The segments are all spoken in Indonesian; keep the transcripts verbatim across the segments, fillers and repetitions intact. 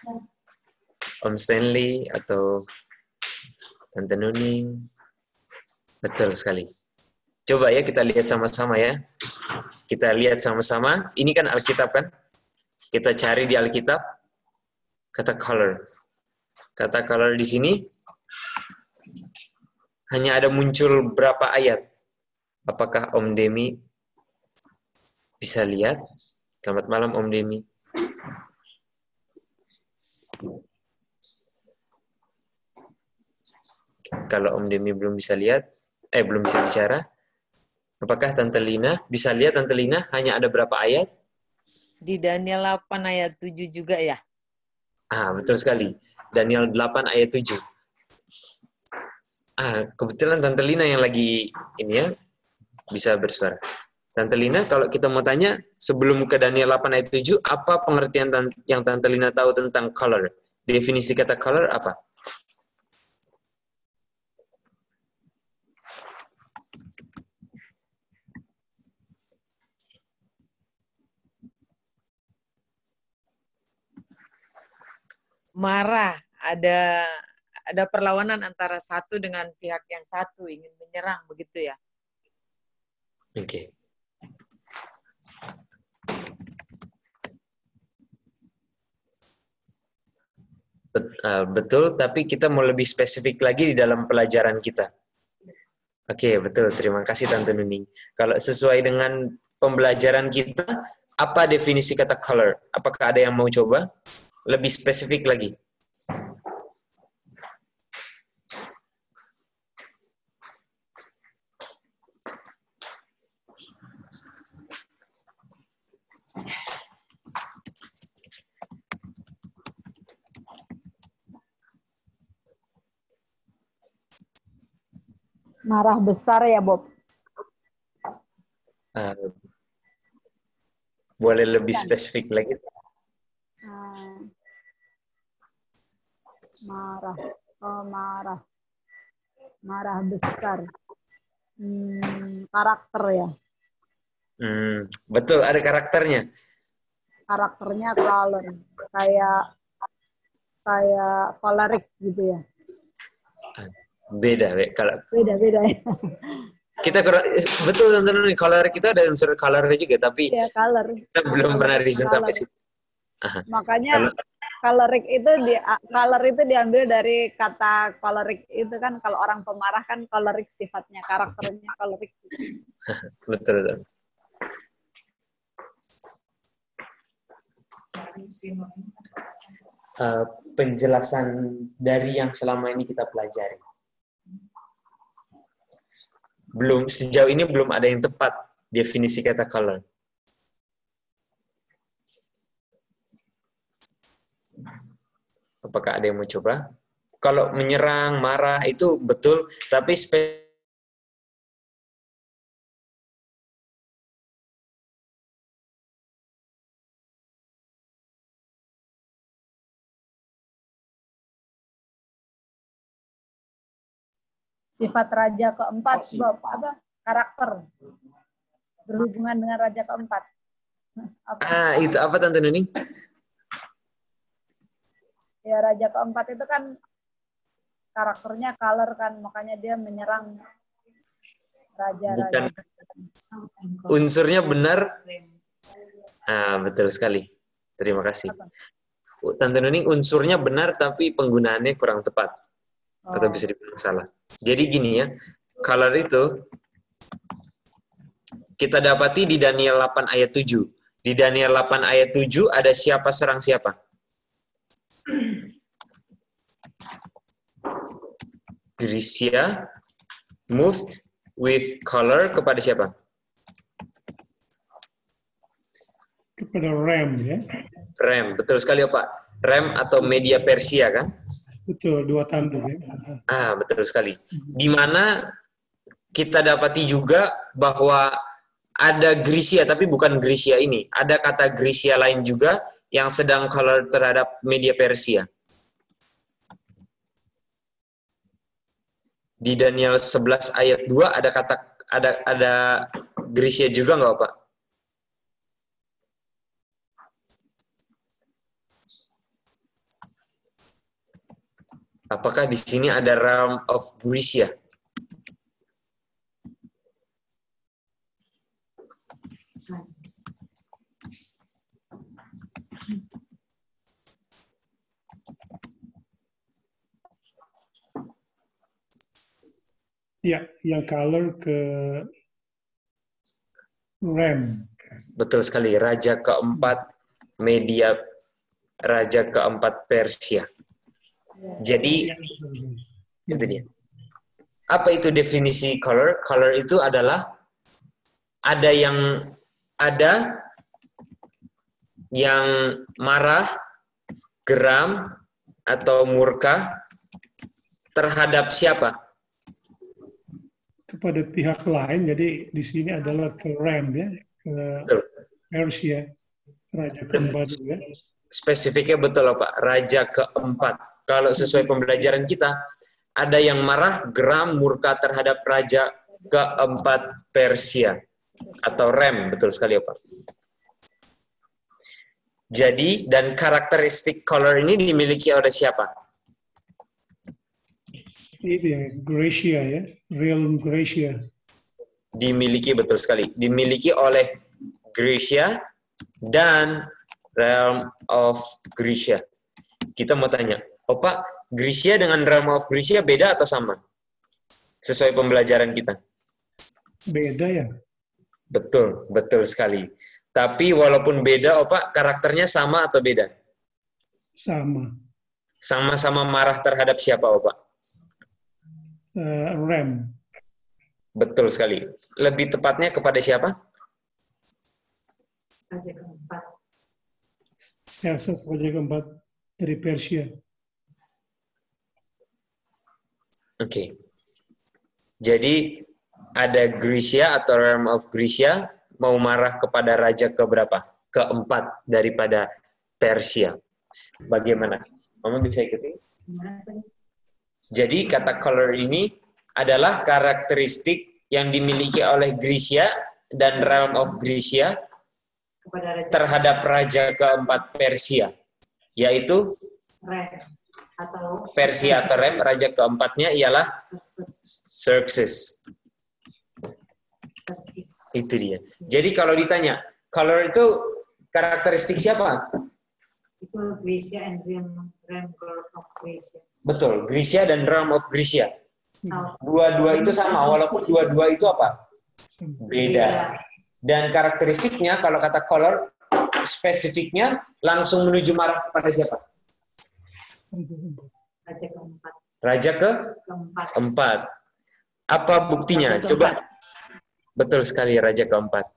Om Stanley atau Tante Nuning. Betul sekali. Coba ya kita lihat sama-sama ya. Kita lihat sama-sama. Ini kan Alkitab kan? Kita cari di Alkitab kata color. Kata color di sini hanya ada muncul berapa ayat? Apakah Om Demi bisa lihat? Selamat malam Om Demi. Kalau Om Demi belum bisa lihat, eh belum bisa bicara. Apakah Tante Lina bisa lihat? Tante Lina hanya ada berapa ayat? Di Daniel delapan ayat tujuh juga ya? Ah, betul sekali. Daniel delapan ayat tujuh. Ah, kebetulan Tante Lina yang lagi ini ya bisa bersuara. Tante Lina, kalau kita mau tanya sebelum ke Daniel delapan ayat tujuh, apa pengertian yang Tante Lina tahu tentang color? Definisi kata color apa? Marah, ada ada perlawanan antara satu dengan pihak yang satu ingin menyerang, begitu ya? Oke. Okay. Betul, tapi kita mau lebih spesifik lagi di dalam pelajaran kita. Oke, okay, betul. Terima kasih Tante Nuning. Kalau sesuai dengan pembelajaran kita, apa definisi kata color? Apakah ada yang mau coba? Lebih spesifik lagi. Marah besar ya, Bob? Uh, boleh lebih spesifik lagi? Hmm. Marah, oh marah, marah besar. Hmm, karakter ya? Hmm, betul, ada karakternya. Karakternya color, kayak kayak choleric gitu ya? Beda, be. Kalau beda beda ya. Kita betul teman-teman, choleric itu ada unsur colornya juga, tapi ya, color. kita belum color, pernah riset sampai situ. Makanya choleric itu di color itu diambil dari kata choleric itu kan, kalau orang pemarah kan choleric sifatnya, karakternya choleric. Betul betul. Uh, penjelasan dari yang selama ini kita pelajari. Belum, sejauh ini belum ada yang tepat definisi kata color. Apakah ada yang mau coba? Kalau menyerang, marah itu betul, tapi spesifik Sifat raja keempat, Bob, apa? Karakter. Berhubungan dengan raja keempat. Apa? Ah, itu apa Tante Nuning? Ya, raja keempat itu kan karakternya color kan, makanya dia menyerang raja-raja. Unsurnya benar. Ah, betul sekali. Terima kasih. Apa? Tante Nuning, unsurnya benar tapi penggunaannya kurang tepat. Oh. Atau bisa dibilang salah. Jadi gini ya, color itu kita dapati di Daniel delapan ayat tujuh. Di Daniel delapan ayat tujuh ada siapa serang siapa? Grisia moved with color kepada siapa? Kepada Ram ya. Ram, betul sekali Pak. Ram atau media Persia kan? Betul, dua tanduk ya. Ah, betul sekali. Di mana kita dapati juga bahwa ada Grisia, tapi bukan Grisia ini. Ada kata Grisia lain juga yang sedang color terhadap media Persia. Di Daniel sebelas ayat dua ada kata ada ada Grisia juga nggak Pak? Apakah di sini ada realm of Grecia? Ya, yang color ke RAM. Betul sekali. Raja keempat media, raja keempat Persia. Jadi itu dia. Apa itu definisi color? Color itu adalah ada yang ada yang marah, geram, atau murka terhadap siapa? Kepada pihak lain, jadi di sini adalah ke RAM ya, ke Persia, raja keempat ya. Spesifiknya betul Pak, raja keempat. Kalau sesuai pembelajaran kita, ada yang marah, geram, murka terhadap raja keempat Persia atau RAM, betul sekali Pak. Jadi dan karakteristik color ini dimiliki oleh siapa? Itu ya, Grecia ya, realm Grecia. Dimiliki betul sekali, dimiliki oleh Grecia dan realm of Grecia. Kita mau tanya, oh Pak, Grecia dengan realm of Grecia beda atau sama? Sesuai pembelajaran kita. Beda ya? Betul, betul sekali. Tapi walaupun beda, oh Pak, karakternya sama atau beda? Sama. Sama-sama marah terhadap siapa, oh Pak? Uh, RAM. Betul sekali. Lebih tepatnya kepada siapa? Raja keempat. Siasat raja keempat dari Persia. Oke. Okay. Jadi ada Grecia atau realm of Grecia mau marah kepada raja keberapa? Keempat daripada Persia. Bagaimana? Mama bisa ikuti? Jadi kata color ini adalah karakteristik yang dimiliki oleh Grecia dan realm of Grecia terhadap raja keempat Persia, yaitu Rem atau Persia atau Rem. Raja keempatnya ialah Xerxes. Itu dia. Jadi kalau ditanya, color itu karakteristik siapa? Itu Grecia and Rem, Rem of Grecia. Betul, Grecia dan realm of Grecia. Dua-dua itu sama, walaupun dua-dua itu apa? Beda. Dan karakteristiknya, kalau kata color, spesifiknya langsung menuju marah kepada siapa? Raja keempat. Raja ke Keempat. Keempat. Apa buktinya? Raja Coba. keempat. Betul sekali, raja keempat.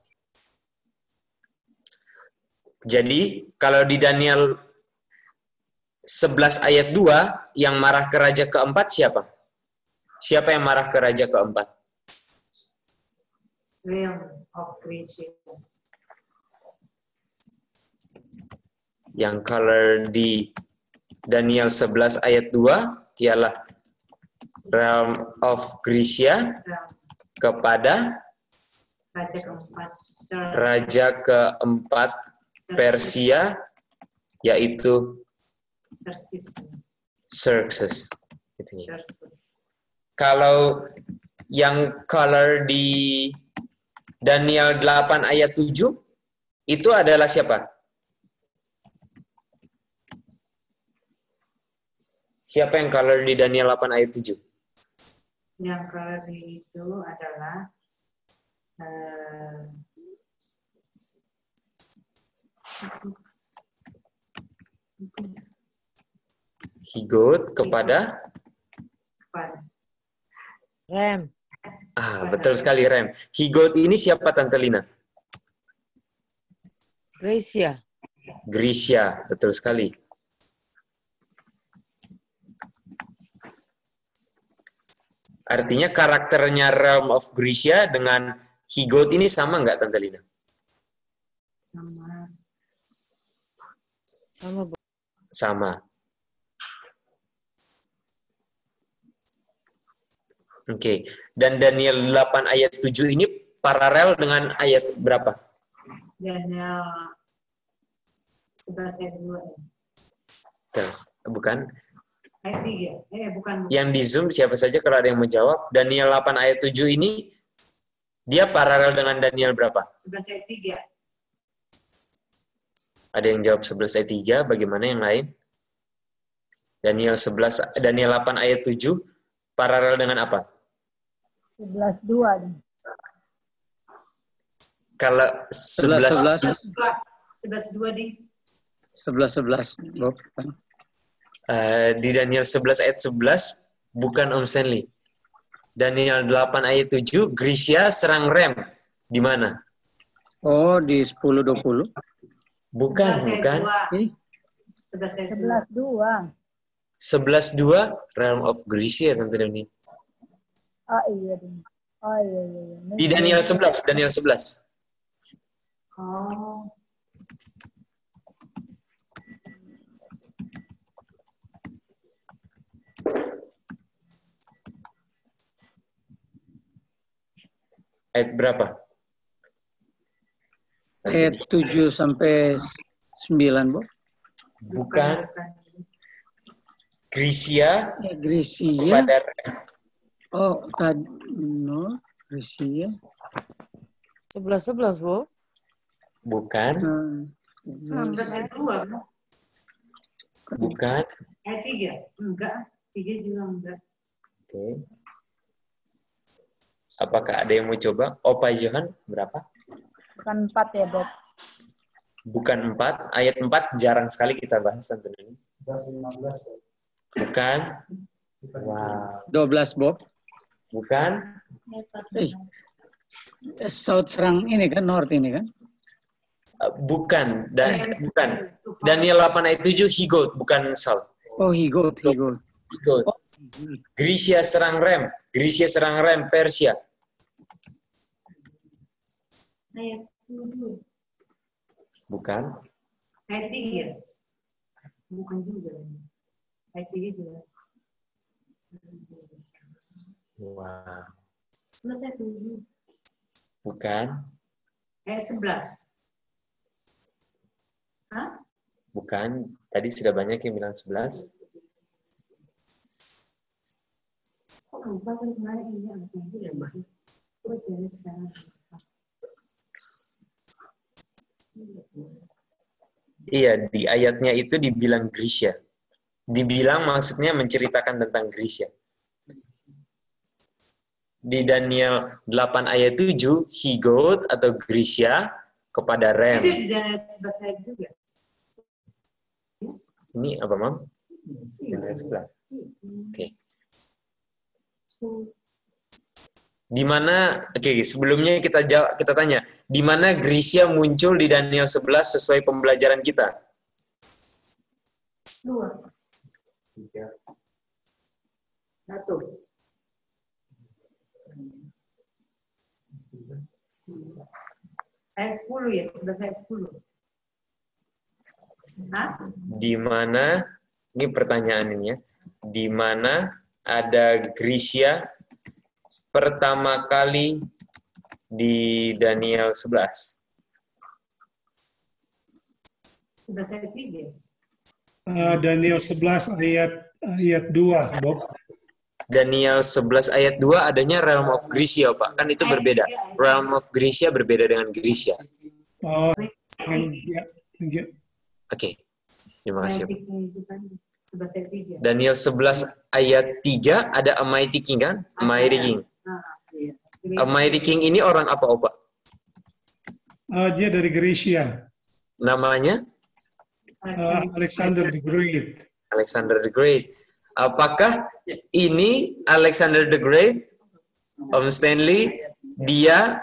Jadi, kalau di Daniel sebelas ayat dua, yang marah ke raja keempat siapa? Siapa yang marah ke raja keempat? Realm of Grecia. Yang color di Daniel sebelas ayat dua ialah realm of Grecia kepada Raja keempat. raja keempat Persia, yaitu Xerxes. Xerxes. Kalau yang color di Daniel delapan ayat tujuh, itu adalah siapa? Siapa yang color di Daniel delapan ayat tujuh? Yang color itu adalah uh, Higot kepada kepada Rem. Ah, betul sekali Rem. Higot ini siapa Tante Lina? Grecia. Grecia, betul sekali. Artinya karakternya realm of Grecia dengan Higot ini sama nggak Tante Lina? sama Sama, Bu. Sama. Oke. Okay. Dan Daniel delapan ayat tujuh ini paralel dengan ayat berapa? Daniel sebelas ayat dua. Bukan. Ayat tiga. Eh, bukan. bukan. Yang di Zoom siapa saja kalau ada yang menjawab. Daniel delapan ayat tujuh ini, dia paralel dengan Daniel berapa? sebelas ayat tiga. Ada yang jawab sebelas ayat tiga, bagaimana yang lain? Daniel sebelas, Daniel delapan ayat tujuh, paralel dengan apa? sebelas dua. Kalau sebelas, sebelas dua di sebelas sebelas. Uh, di Daniel sebelas ayat sebelas, bukan Om Stanley. Daniel delapan ayat tujuh, Grisya serang Rem. Di mana? Oh, di sepuluh dua puluh. Bukan, bukan. sebelas dua. sebelas dua, Realm of Grisya, Tante Doni. Oh iya. Oh iya, iya. iya. Di Daniel sebelas, Daniel sebelas. Oh. Ayat berapa? Ayat tujuh sampai sembilan, Bu. Bukan. Grisya. Ya, Grisya. Kepada Oh, tadi no, Grisya. Sebelas sebelas, Bu. Bukan. Hmm. sebelas ayat dua. Bukan. Ayat tiga. Enggak. Tiga juga enggak. Oke. Okay. Apakah ada yang mau coba? Opa Johan, berapa? Bukan empat ya, Bob. Bukan empat. Ayat empat jarang sekali kita bahas, Tante Doni. Bukan. Wow. dua belas, Bob. Bukan. Eh, South serang ini kan, North ini kan? Uh, bukan. Dan, bukan. Daniel delapan ayat tujuh, he goat, bukan South. Oh, he goat, he goat. He goat. Oh. Grisya serang Rem. Grisya serang Rem, Persia. Ayat sepuluh. Bukan. Ayat tiga. Bukan juga. Ayat tiga juga. Wow. sebelas ayat tujuh. Bukan. Ayat sebelas. Hah? Bukan. Tadi sudah banyak yang bilang sebelas. Kok lupa kan kemarin ini anak itu ya, Mbak? Kok jadi sekarang? Iya, di ayatnya itu dibilang Grisya. Dibilang maksudnya menceritakan tentang Grisya. Di Daniel delapan ayat tujuh, he goat atau Grisya kepada Rem. Itu di Daniel sebelas ayat juga. Ini apa, Mam? Daniel sebelas. Oke. Okay. Di mana, oke, okay, sebelumnya kita jawab, kita tanya, di mana Grisya muncul di Daniel sebelas sesuai pembelajaran kita? Dua. Tiga. Satu. Ayat sepuluh ya, sebelas ayat sepuluh. Hah? Di mana, ini pertanyaan ini ya, di mana ada Grisya pertama kali di Daniel sebelas? sebelas ayat tiga. Uh, Daniel sebelas ayat ayat dua, Bob. Daniel sebelas ayat dua adanya Realm of Grisya, Pak. Kan itu berbeda. Realm of Grisya berbeda dengan Grisya. Oh, ya, ya. Oke. Terima kasih. sebelas ayat tiga. Daniel sebelas ayat tiga ada a mighty king kan? A mighty king. A mighty king ini orang apa, Opa? Uh, dia dari Grisya. Namanya? Uh, Alexander the Great. Alexander the Great. Apakah ini Alexander the Great, Om Stanley, dia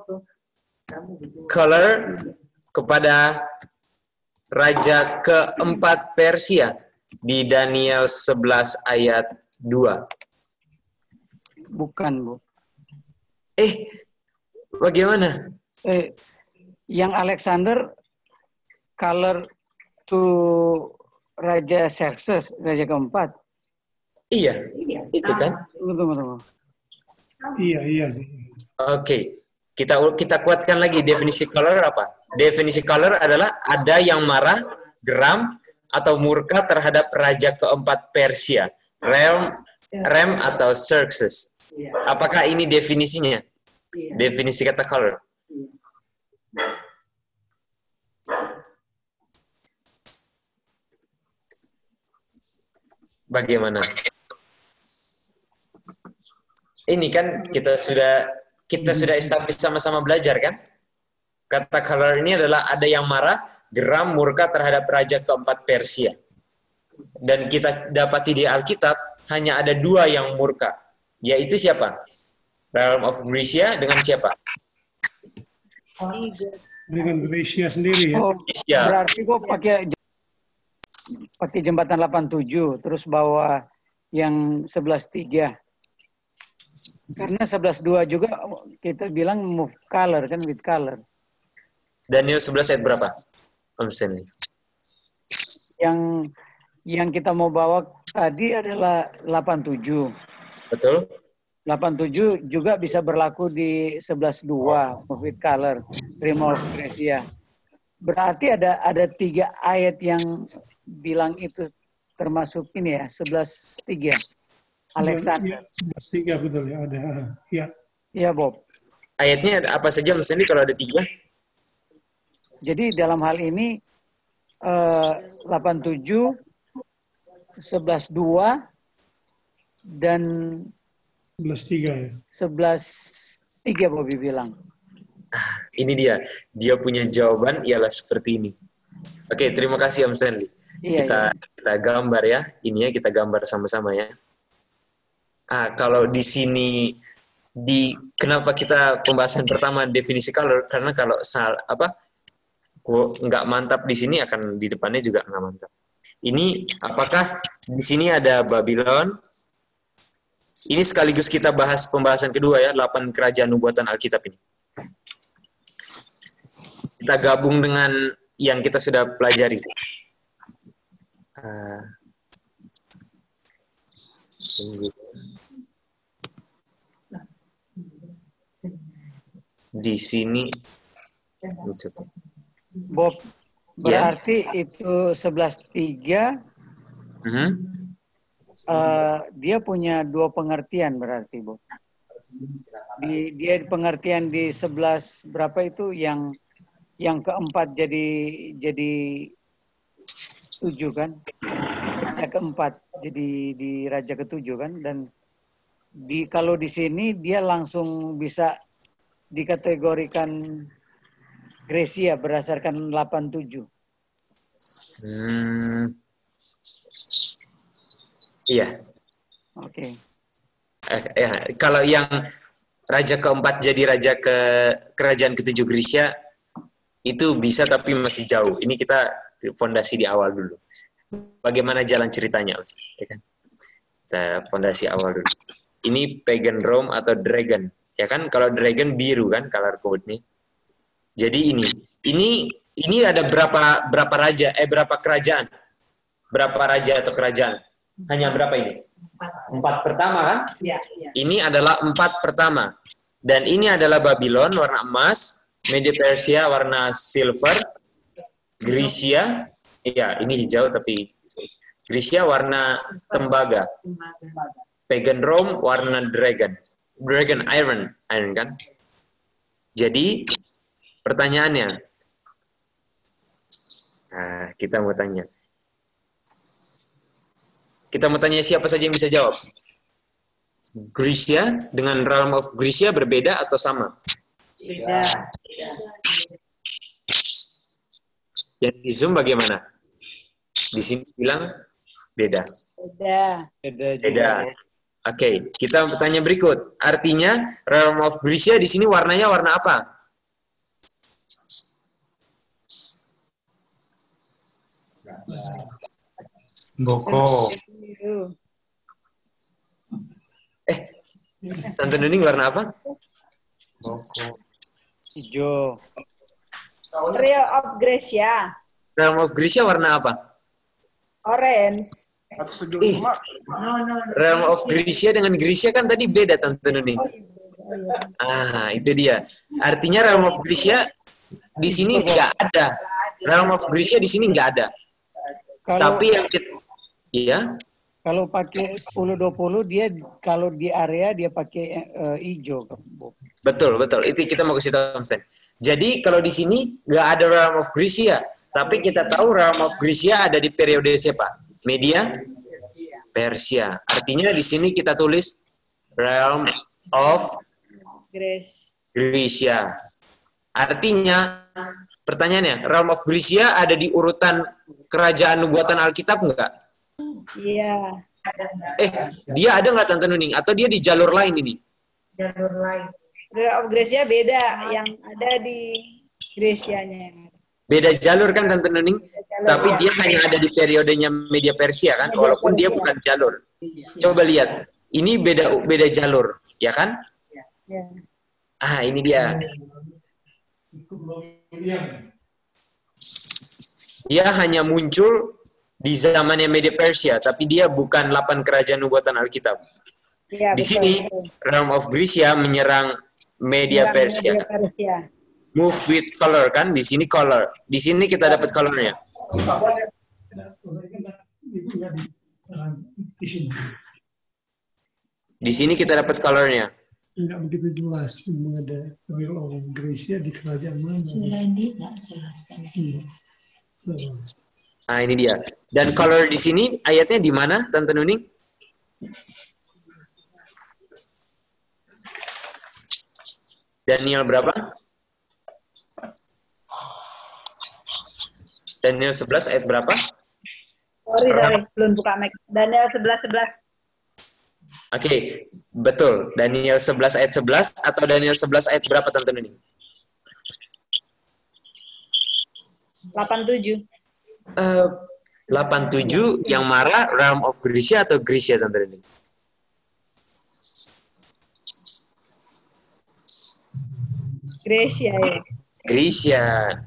Choler kepada raja keempat Persia di Daniel sebelas ayat dua? Bukan, Bu. Eh, bagaimana? Eh, yang Alexander color to Raja Xerxes, Raja keempat. Iya, itu kan? Tunggu, tunggu, tunggu. Iya, iya sih. Oke, kita kita kuatkan lagi definisi color apa? Definisi color adalah ada yang marah, geram, atau murka terhadap raja keempat Persia? Realm, Rem atau Xerxes? Apakah ini definisinya? Definisi kata color. Bagaimana? Ini kan kita sudah kita sudah establish sama-sama belajar kan? Kata color ini adalah ada yang marah, geram, murka terhadap raja keempat Persia. Dan kita dapati di Alkitab hanya ada dua yang murka, yaitu siapa? Realm of Grecia dengan siapa? Dengan Grecia sendiri ya. Oh, Ya. berarti kok pakai pakai jembatan delapan tujuh, terus bawa yang sebelas tiga. Karena sebelas dua juga kita bilang move color kan, with color. Daniel sebelas ayat berapa? Om Stanley. Yang yang kita mau bawa tadi adalah delapan tujuh. Betul? delapan tujuh juga bisa berlaku di sebelas dua, move with color, remove Grecia. Berarti ada ada tiga ayat yang bilang itu termasuk ini ya, sebelas tiga. Alexander. sebelas tiga betul ya, ada. Ya. Iya, Bob. Ayatnya ada apa saja Om Stanley kalau ada tiga? Jadi dalam hal ini eh, delapan tujuh, sebelas dua, dan sebelas tiga ya. sebelas tiga Bobby bilang. Ah, ini dia. Dia punya jawaban ialah seperti ini. Oke, terima kasih Om Stanley. Iya, kita iya. kita gambar ya. Ini ya kita gambar sama-sama ya. Ah, kalau di sini di kenapa kita pembahasan pertama definisi color, karena kalau sal apa nggak mantap di sini akan di depannya juga nggak mantap. Ini apakah di sini ada Babylon? Ini sekaligus kita bahas pembahasan kedua ya, delapan kerajaan nubuatan Alkitab ini. Kita gabung dengan yang kita sudah pelajari. Uh, di sini Bob, berarti ya. Itu sebelas tiga. Uh-huh. Uh, dia punya dua pengertian berarti, Bob. Di, dia pengertian di sebelas berapa itu yang yang keempat jadi jadi tujuh kan? Raja keempat jadi di raja ketujuh kan? Dan di kalau di sini dia langsung bisa dikategorikan Grecia berdasarkan delapan tujuh. Hmm. Iya. Oke. Okay. Eh, ya, kalau yang raja keempat jadi raja ke kerajaan ketujuh Grecia itu bisa tapi masih jauh. Ini kita fondasi di awal dulu. Bagaimana jalan ceritanya, ya kan? Kita fondasi awal dulu. Ini pagan Rome atau dragon, ya kan? Kalau dragon biru kan color code-nya. Jadi ini, ini ini ada berapa berapa raja? Eh berapa kerajaan? Berapa raja atau kerajaan? Hanya berapa ini? Empat pertama kan? Ya, ya. Ini adalah empat pertama. Dan ini adalah Babylon warna emas, Media Persia warna silver, Grecia, iya ini hijau tapi Grecia warna tembaga, pagan Rome warna dragon, dragon iron, iron kan? Jadi pertanyaannya, nah, kita mau tanya. Kita mau tanya siapa saja yang bisa jawab. Grecia dengan realm of Grecia berbeda atau sama? Beda. Yang di Zoom bagaimana? Di sini bilang beda. Beda. Beda. Beda. Oke, okay. Kita bertanya berikut. Artinya realm of Grecia di sini warnanya warna apa? Boko. Eh, Tante Nuning warna apa? Boko. Hijau. Trio of Grecia. Realm of Grecia warna apa? Orange. Ih, Realm of Grecia dengan Grecia kan tadi beda Tante Nuning. Ah, itu dia. Artinya Realm of Grecia di sini nggak ada. Realm of Grecia di sini nggak ada. Kalau, Tapi yang kita, iya. Kalau pakai sepuluh dua puluh dia kalau di area dia pakai uh, hijau. Betul, betul. Itu kita mau kasih tahu, Sen. Jadi kalau di sini nggak ada realm of Gracia, tapi kita tahu realm of Gracia ada di periode siapa? Media Persia. Artinya di sini kita tulis realm of Grace. Gracia. Artinya pertanyaannya, realm of Gracia ada di urutan kerajaan nubuatan Alkitab enggak? Iya. Eh, dia ada nggak Tante Nuning? Atau dia di jalur lain ini? Jalur lain. Realm of Gracia beda, yang ada di Gracia-nya. Beda jalur kan Tante Nuning? Jalur, Tapi ya. dia hanya ada di periodenya media Persia kan? Media Walaupun dia Persia. bukan jalur. Coba lihat. Ini beda beda jalur, ya kan? Ya. Ah, ini dia. Dia hanya muncul di zamannya media Persia, tapi dia bukan delapan kerajaan nubuatan Alkitab. Ya, Di betul, sini, betul. realm of Gracia menyerang media Menyerang Persia. Media Persia. Move with color kan? Di sini color. Di sini kita dapat colornya. Di sini kita dapat colornya. Tidak begitu jelas mengenai real of Gracia di kerajaan mana. Ini nggak jelas kan. Iya. Nah, ini dia. Dan color di sini ayatnya di mana, Tante Nuning? Daniel berapa? Daniel sebelas ayat berapa? Sorry, sorry, belum buka mic. Daniel sebelas sebelas. Oke, okay, betul. Daniel sebelas ayat sebelas atau Daniel sebelas ayat berapa Tante Nuning? delapan tujuh. Uh, delapan tujuh yang marah realm of Gracia atau Gracia Tante Nuning? Gracia ya. Gracia.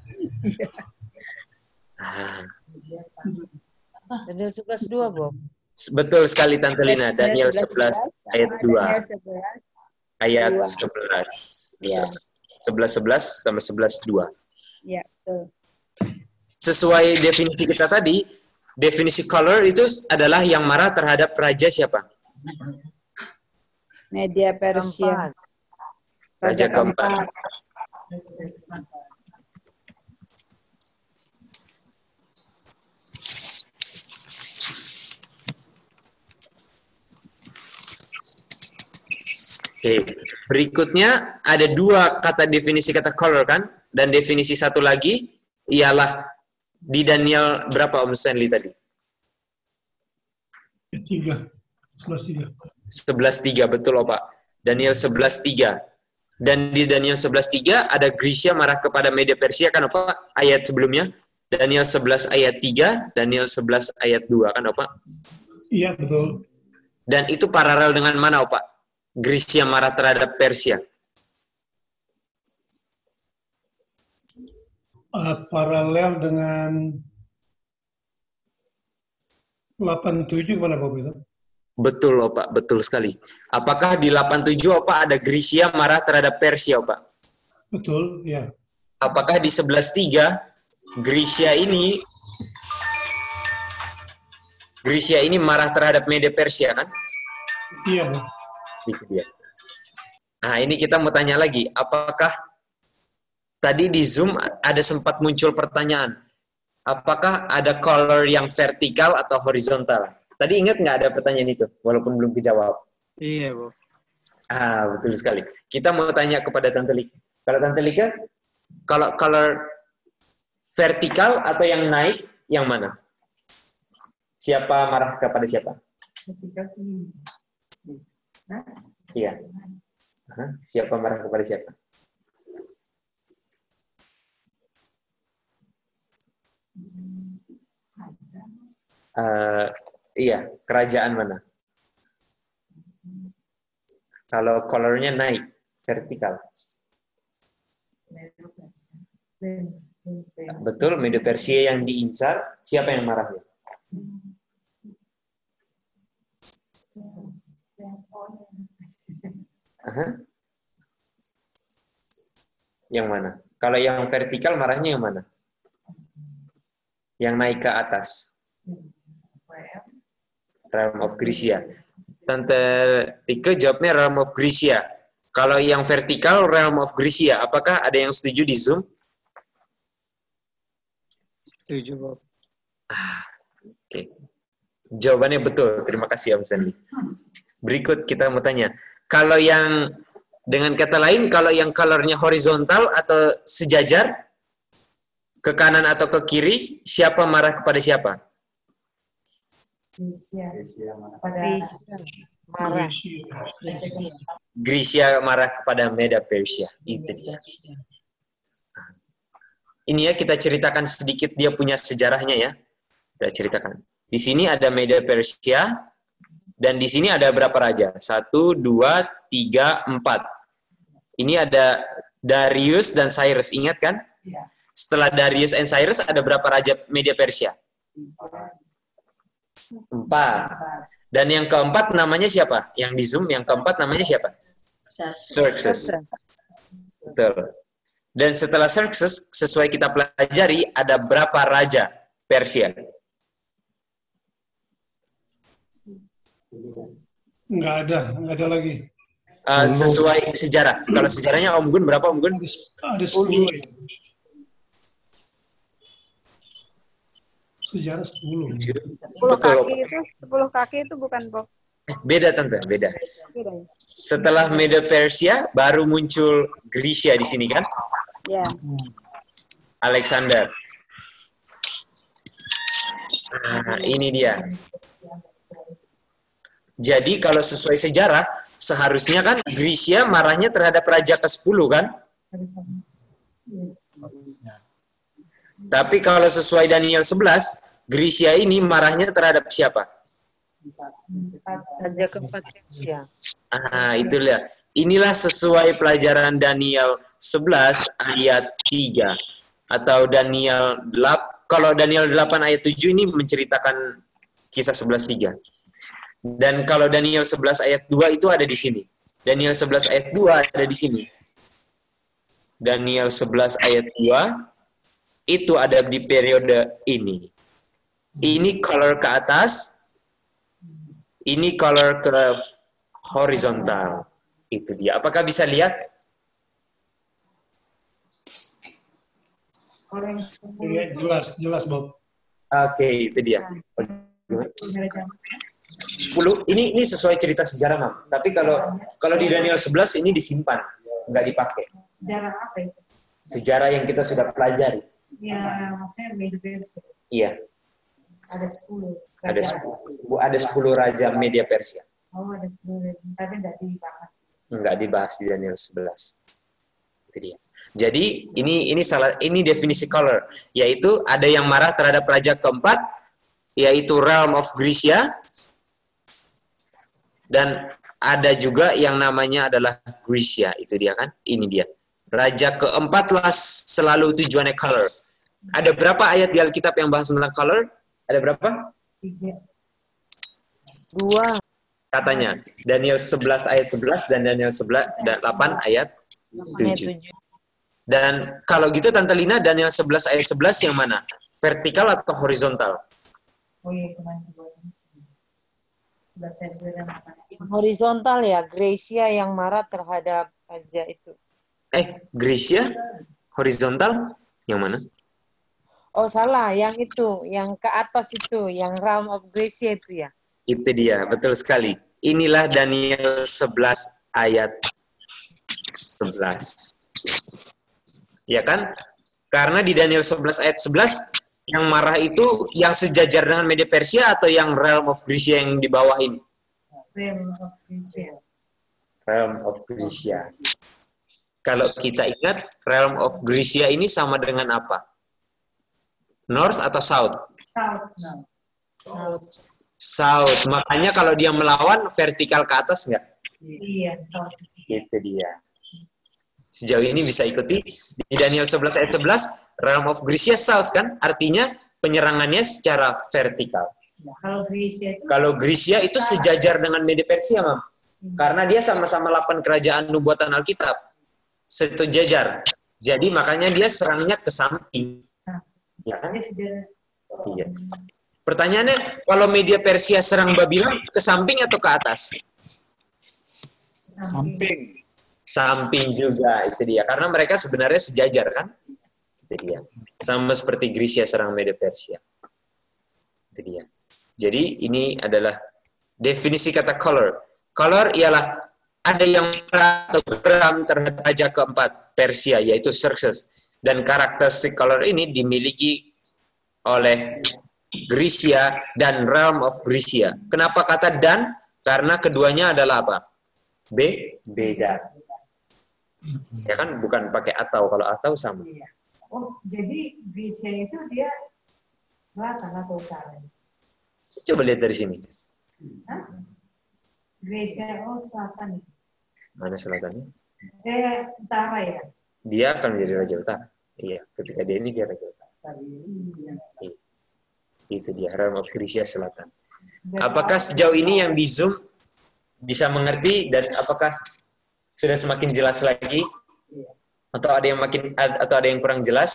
Ah. Daniel sebelas dua, Bob. Betul sekali Tante Lina. Daniel sebelas ayat dua. Daniel sebelas Ayat dua. sebelas. Ya. sebelas sebelas sama sebelas dua. Ya, betul. Sesuai definisi kita tadi, definisi color itu adalah yang marah terhadap raja siapa? Media Persia. Raja keempat. Oke, berikutnya ada dua kata definisi kata color kan, dan definisi satu lagi ialah di Daniel berapa Om Stanley tadi? Tiga, sebelas tiga. sebelas tiga, betul loh Pak. Daniel sebelas tiga. Dan di Daniel sebelas tiga ada Gracia marah kepada media Persia kan Pak? Ayat sebelumnya. Daniel sebelas ayat tiga, Daniel sebelas ayat dua kan Pak? Iya, betul. Dan itu paralel dengan mana Pak? Gracia marah terhadap Persia. Uh, paralel dengan delapan tujuh mana Bapak itu? Betul loh Pak, betul sekali. Apakah di delapan tujuh Pak ada Gracia marah terhadap Persia Pak? Betul, ya. Apakah di sebelas tiga Gracia ini Gracia ini marah terhadap media Persia kan? Iya, Bang. Itu dia. Nah, ini kita mau tanya lagi, apakah tadi di Zoom ada sempat muncul pertanyaan, apakah ada color yang vertikal atau horizontal? Tadi ingat nggak ada pertanyaan itu, walaupun belum dijawab? Iya, Bu. Ah, betul sekali. Kita mau tanya kepada Tante Lika. Kalau Tante Lika, kalau color vertikal atau yang naik, yang mana? Siapa marah kepada siapa? Iya. Hah? Siapa marah kepada siapa? Uh, iya, kerajaan mana? Kalau colornya naik, vertikal. Betul, media Persia yang diincar, siapa yang marahnya? Aha. Yang mana? Kalau yang vertikal marahnya yang mana? Yang naik ke atas. Realm of Grisia. Tante Rike jawabnya Realm of Grisia. Kalau yang vertikal Realm of Grisia, apakah ada yang setuju di Zoom? Setuju, Bob. Ah, Oke. Okay. Jawabannya betul. Terima kasih Om Stanley. Berikut kita mau tanya. Kalau yang dengan kata lain, kalau yang colornya horizontal atau sejajar ke kanan atau ke kiri, siapa marah kepada siapa? Grisia. Pada Marah. Grisia marah kepada Meda Persia. Itu dia. Ini ya kita ceritakan sedikit dia punya sejarahnya ya. Kita ceritakan. Di sini ada Meda Persia dan di sini ada berapa raja? Satu, dua, tiga, empat. Ini ada Darius dan Cyrus. Ingat kan? Setelah Darius dan Cyrus ada berapa raja Media Persia? Empat. Dan yang keempat namanya siapa? Yang di Zoom yang keempat namanya siapa? Xerxes. Betul. Dan setelah Xerxes, sesuai kita pelajari, ada berapa raja Persia? Nggak ada, nggak ada lagi. Uh, sesuai sejarah. Kalau sejarahnya Om Gun, berapa Om Gun? Ada sepuluh. Ya. Sejarah sepuluh. Sepuluh kaki itu, sepuluh kaki itu bukan Bob. Beda Tante, beda. Beda ya? Setelah Medo Persia, baru muncul Grisia di sini kan? Ya. Alexander. Nah, ini dia. Jadi kalau sesuai sejarah, seharusnya kan Grisia marahnya terhadap raja ke sepuluh kan? Tapi kalau sesuai Daniel sebelas, Grisia ini marahnya terhadap siapa? Raja keempat Persia. Ah, itulah. Inilah sesuai pelajaran Daniel sebelas ayat tiga. Atau Daniel delapan. Kalau Daniel delapan ayat tujuh ini menceritakan kisah sebelas tiga. Dan kalau Daniel sebelas ayat dua itu ada di sini. Daniel sebelas ayat dua ada di sini. Daniel sebelas ayat dua itu ada di periode ini. Ini color ke atas, ini color ke horizontal. Itu dia. Apakah bisa lihat? Iya, jelas, jelas Bob. Oke, itu dia. sepuluh ini ini sesuai cerita sejarah, Mam. Tapi kalau kalau di Daniel sebelas ini disimpan, nggak dipakai. Sejarah apa itu? Sejarah yang kita sudah pelajari. Ya, maksudnya Media Persia. Iya. Ada sepuluh. Ada sepuluh, ada sepuluh raja Media Persia. Oh, ada sepuluh. Tapi nggak dibahas. Nggak dibahas di Daniel sebelas. Itu dia. Jadi ini ini salah ini definisi color, yaitu ada yang marah terhadap raja keempat, yaitu realm of Grisia, dan ada juga yang namanya adalah Grisia. Itu dia kan? Ini dia. Raja keempat lah selalu tujuannya color. Ada berapa ayat di Alkitab yang bahas tentang color? Ada berapa? Tiga. Dua. Katanya Daniel sebelas ayat sebelas dan Daniel sebelas delapan ayat tujuh. Dan kalau gitu Tante Lina, Daniel sebelas ayat sebelas yang mana? Vertikal atau horizontal? Oh iya, kemarin sebelas ayat sudah masalah. Horizontal ya, Grisia yang marah terhadap raja itu. Eh, Grisia? Horizontal? Yang mana? Oh salah, yang itu, yang ke atas itu, yang realm of Grisia itu ya. Itu dia, betul sekali. Inilah Daniel sebelas ayat sebelas. Ya kan? Karena di Daniel sebelas ayat sebelas, yang marah itu yang sejajar dengan Media Persia atau yang realm of Grisia yang di bawah ini? Realm of Grisia. Realm of Grisia. Kalau kita ingat, realm of Grisia ini sama dengan apa? North atau South? South. No. South. South. Makanya kalau dia melawan, vertikal ke atas nggak? Iya, South. Itu dia. Sejauh ini bisa ikuti. Di Daniel sebelas ayat sebelas, realm of Grisia South kan? Artinya penyerangannya secara vertikal. Kalau Grisia itu? Kalau Grisia itu sejajar dengan Media Persia, Mam. Karena dia sama-sama delapan kerajaan nubuatan Alkitab. Sejajar. Jadi makanya dia serangnya ke samping. Ya kan? Iya. Pertanyaannya, kalau media Persia serang Babylon, ke samping atau ke atas? Samping. Samping juga, itu dia. Karena mereka sebenarnya sejajar, kan? Itu dia. Sama seperti Grisia serang media Persia. Itu dia. Jadi, ini adalah definisi kata color. Color ialah ada yang geram terhadap raja keempat Persia, yaitu Xerxes. Dan karakteristik color ini dimiliki oleh Grisia dan realm of Grisia. Kenapa kata dan? Karena keduanya adalah apa? B, beda. Ya kan, bukan pakai atau. Kalau atau sama. Oh, jadi Grisia itu dia selatan atau utara? Coba lihat dari sini. Hah? Grisia, oh selatan. Mana selatannya? Eh, utara ya? Dia akan menjadi raja utara. Iya, ketika dia ini dia raja utara. Iya. Itu dia, realm of Grisia selatan. Apakah sejauh ini yang di Zoom bisa mengerti dan apakah sudah semakin jelas lagi? Atau ada yang makin atau ada yang kurang jelas?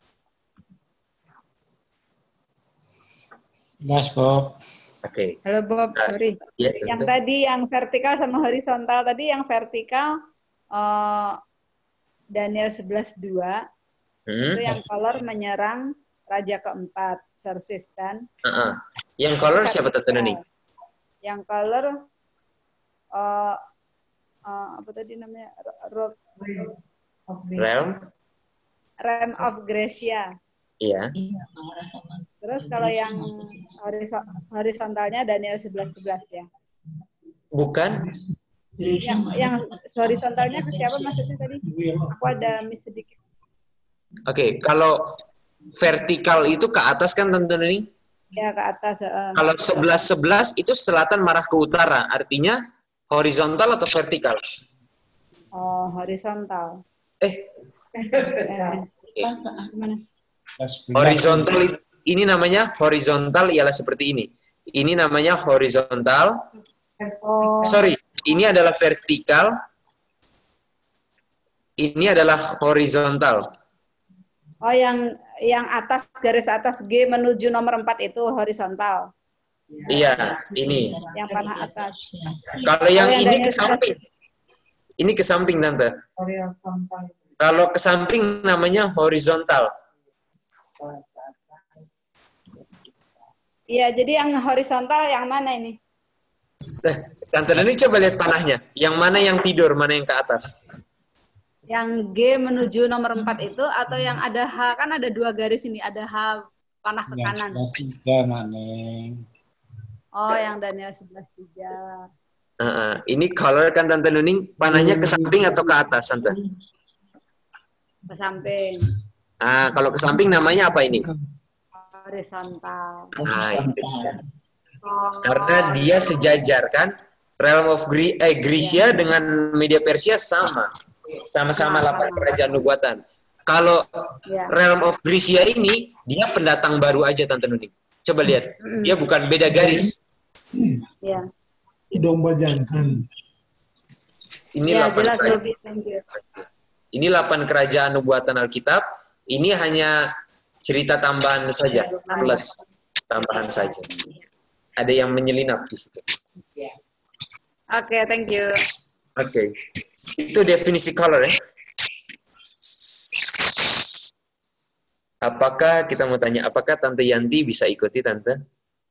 Jelas, Bob. Oke. Okay. Halo Bob, sorry. Ya, Yang tadi yang vertikal sama horizontal tadi, yang vertikal uh, Daniel sebelas dua hmm? itu yang color menyerang raja keempat, Xerxes kan. Uh-uh. Yang color siapa Tante Nuni? Yang color uh, uh, apa tadi namanya? Road Realm? Realm of Gracia. Iya. Terus kalau yang horizontalnya Daniel sebelas sebelas ya. Bukan. Yang, yang horizontalnya ke siapa maksudnya tadi? Aku ada miss sedikit. Oke, okay, kalau vertikal itu ke atas kan Tante Nuni? Ya, ke atas. Uh. Kalau sebelas sebelas itu selatan marah ke utara. Artinya horizontal atau vertikal? Oh, horizontal. Eh. eh. Okay. Horizontal ini namanya horizontal ialah seperti ini. Ini namanya horizontal. Oh. Sorry, ini adalah vertikal. Ini adalah horizontal. Oh, yang yang atas, garis atas G menuju nomor empat itu horizontal. Iya, ini. Yang panah atas. Kalau yang, yang ini ke samping. Ini ke samping, Tante. Kalau ke samping namanya horizontal. Iya, jadi yang horizontal yang mana ini? Tante ini coba lihat panahnya. Yang mana yang tidur, mana yang ke atas? Yang G menuju nomor empat itu atau yang ada H, kan ada dua garis ini, ada H panah ke kanan. sebelas tiga, Maneng. Oh, yang Daniel sebelas tiga. Uh, uh, ini color kan Tante Nuning, panahnya ke samping atau ke atas, Tante? Ke samping. Nah, kalau ke samping namanya apa ini? Horizontal. Nah, itu. Oh. Karena dia sejajar kan? Realm of Gri eh, Grisia ya. Dengan media Persia sama. Sama-sama delapan kerajaan nubuatan. Kalau ya. Realm of Grisia ini, dia pendatang baru aja, Tante Nuning. Coba lihat. Dia bukan beda garis. Ya. Domba jantan. Ini ya, delapan jelas kerajaan. Lebih, Ini delapan kerajaan nubuatan Alkitab. Ini hanya cerita tambahan saja. Plus tambahan saja. Ada yang menyelinap di situ. Oke, okay, thank you. Oke. Okay. Itu definisi color ya. Apakah kita mau tanya, apakah Tante Yanti bisa ikuti Tante?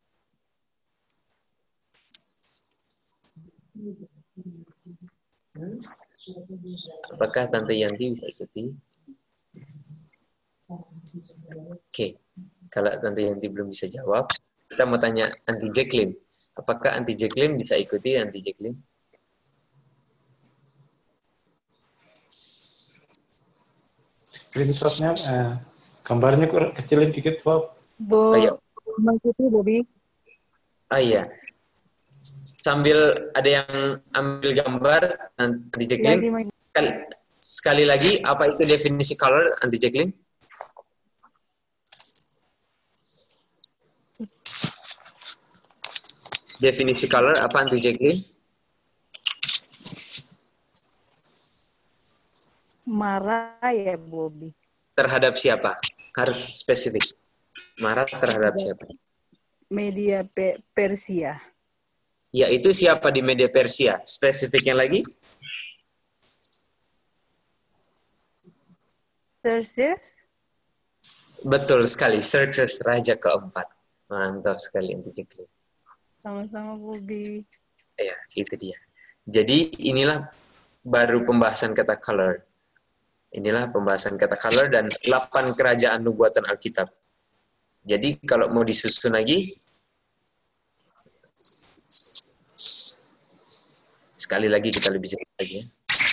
Apakah Tante Yanti bisa ikuti? Oke. Okay. Kalau Tante Yanti belum bisa jawab, kita mau tanya Anti Jacqueline. Apakah Anti Jacqueline bisa ikuti Anti Jacqueline? Screenshotnya, eh, gambarnya kurang kecilin dikit, Bob. Bo, mengikuti, Bobi. Ah iya. Sambil ada yang ambil gambar, Anti Jacqueline. Sekali, sekali lagi, apa itu definisi color, Anti Jacqueline? Definisi color apa, Anti Jacqueline? Marah ya, Bobi. Terhadap siapa? Harus spesifik. Marah terhadap siapa? media Pe- Persia. Ya, itu siapa di media Persia? Spesifiknya lagi? Xerxes. Betul sekali, Xerxes raja keempat. Mantap sekali Aunty Jekri. Sama-sama Bobi. Ya, itu dia. Jadi inilah baru pembahasan kata color. Inilah pembahasan kata color dan delapan kerajaan nubuatan Alkitab. Jadi kalau mau disusun lagi, sekali lagi kita lebih jelas lagi ya.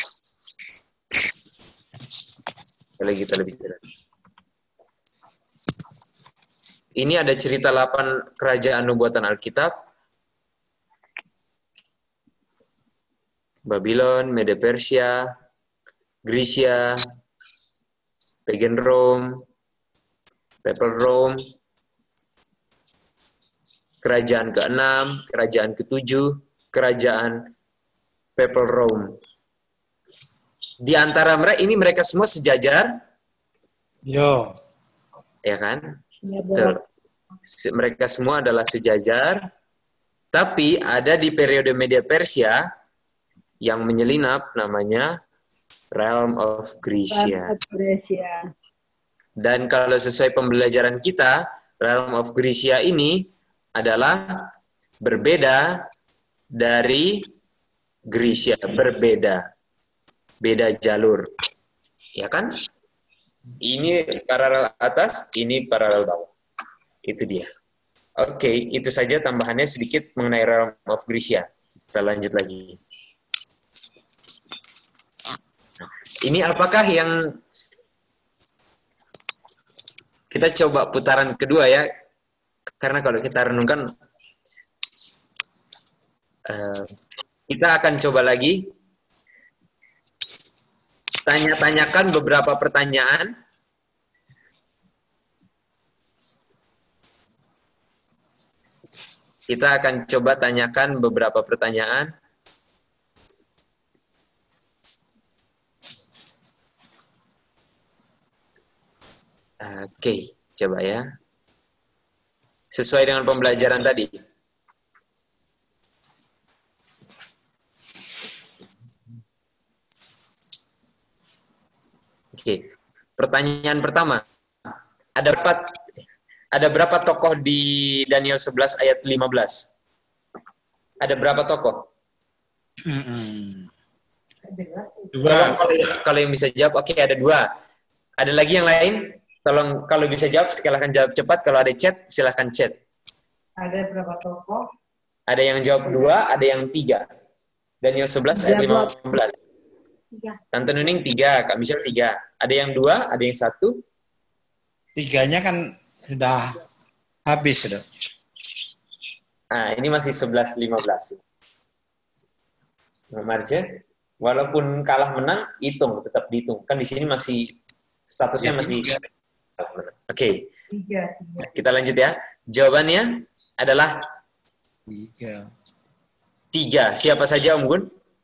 Sekali lagi kita lebih jelas. Ini ada cerita delapan kerajaan nubuatan Alkitab. Babylon, Media Persia, Grecia, Pagan Rome, Papal Rome, kerajaan keenam, kerajaan ketujuh, kerajaan Papal Rome. Di antara mereka ini mereka semua sejajar, Yo. ya kan? Betul. Mereka semua adalah sejajar, tapi ada di periode Media Persia yang menyelinap namanya Realm of Grecia. Dan kalau sesuai pembelajaran kita, Realm of Grecia ini adalah berbeda dari Grecia, berbeda. Beda jalur. Ya kan? Ini paralel atas, ini paralel bawah. Itu dia. Oke, itu saja tambahannya sedikit mengenai Realm of Grecia. Kita lanjut lagi. Ini apakah yang kita coba putaran kedua ya? Karena kalau kita renungkan, uh, kita akan coba lagi tanya-tanyakan beberapa pertanyaan. Kita akan coba tanyakan beberapa pertanyaan. Oke, coba ya. Sesuai dengan pembelajaran tadi. Oke, pertanyaan pertama. Ada berapa, ada berapa tokoh di Daniel sebelas ayat lima belas? Ada berapa tokoh? Mm-mm. Dua. Tolong kalau, kalau yang bisa jawab, oke okay, ada dua. Ada lagi yang lain? Tolong kalau bisa jawab, silahkan jawab cepat. Kalau ada chat, silahkan chat. Ada berapa tokoh? Ada yang jawab dua, ada yang tiga. Daniel sebelas ayat lima belas. Tante Nuning tiga, Kak Michelle tiga. Ada yang dua, ada yang satu. Tiganya kan sudah habis sudah. Nah, ini masih sebelas lima belas. Nah, Marja, walaupun kalah menang, hitung, tetap dihitung. Kan di sini masih statusnya masih. Oke. Okay. Kita lanjut ya. Jawabannya adalah Tiga. Tiga. Siapa saja Om Gun?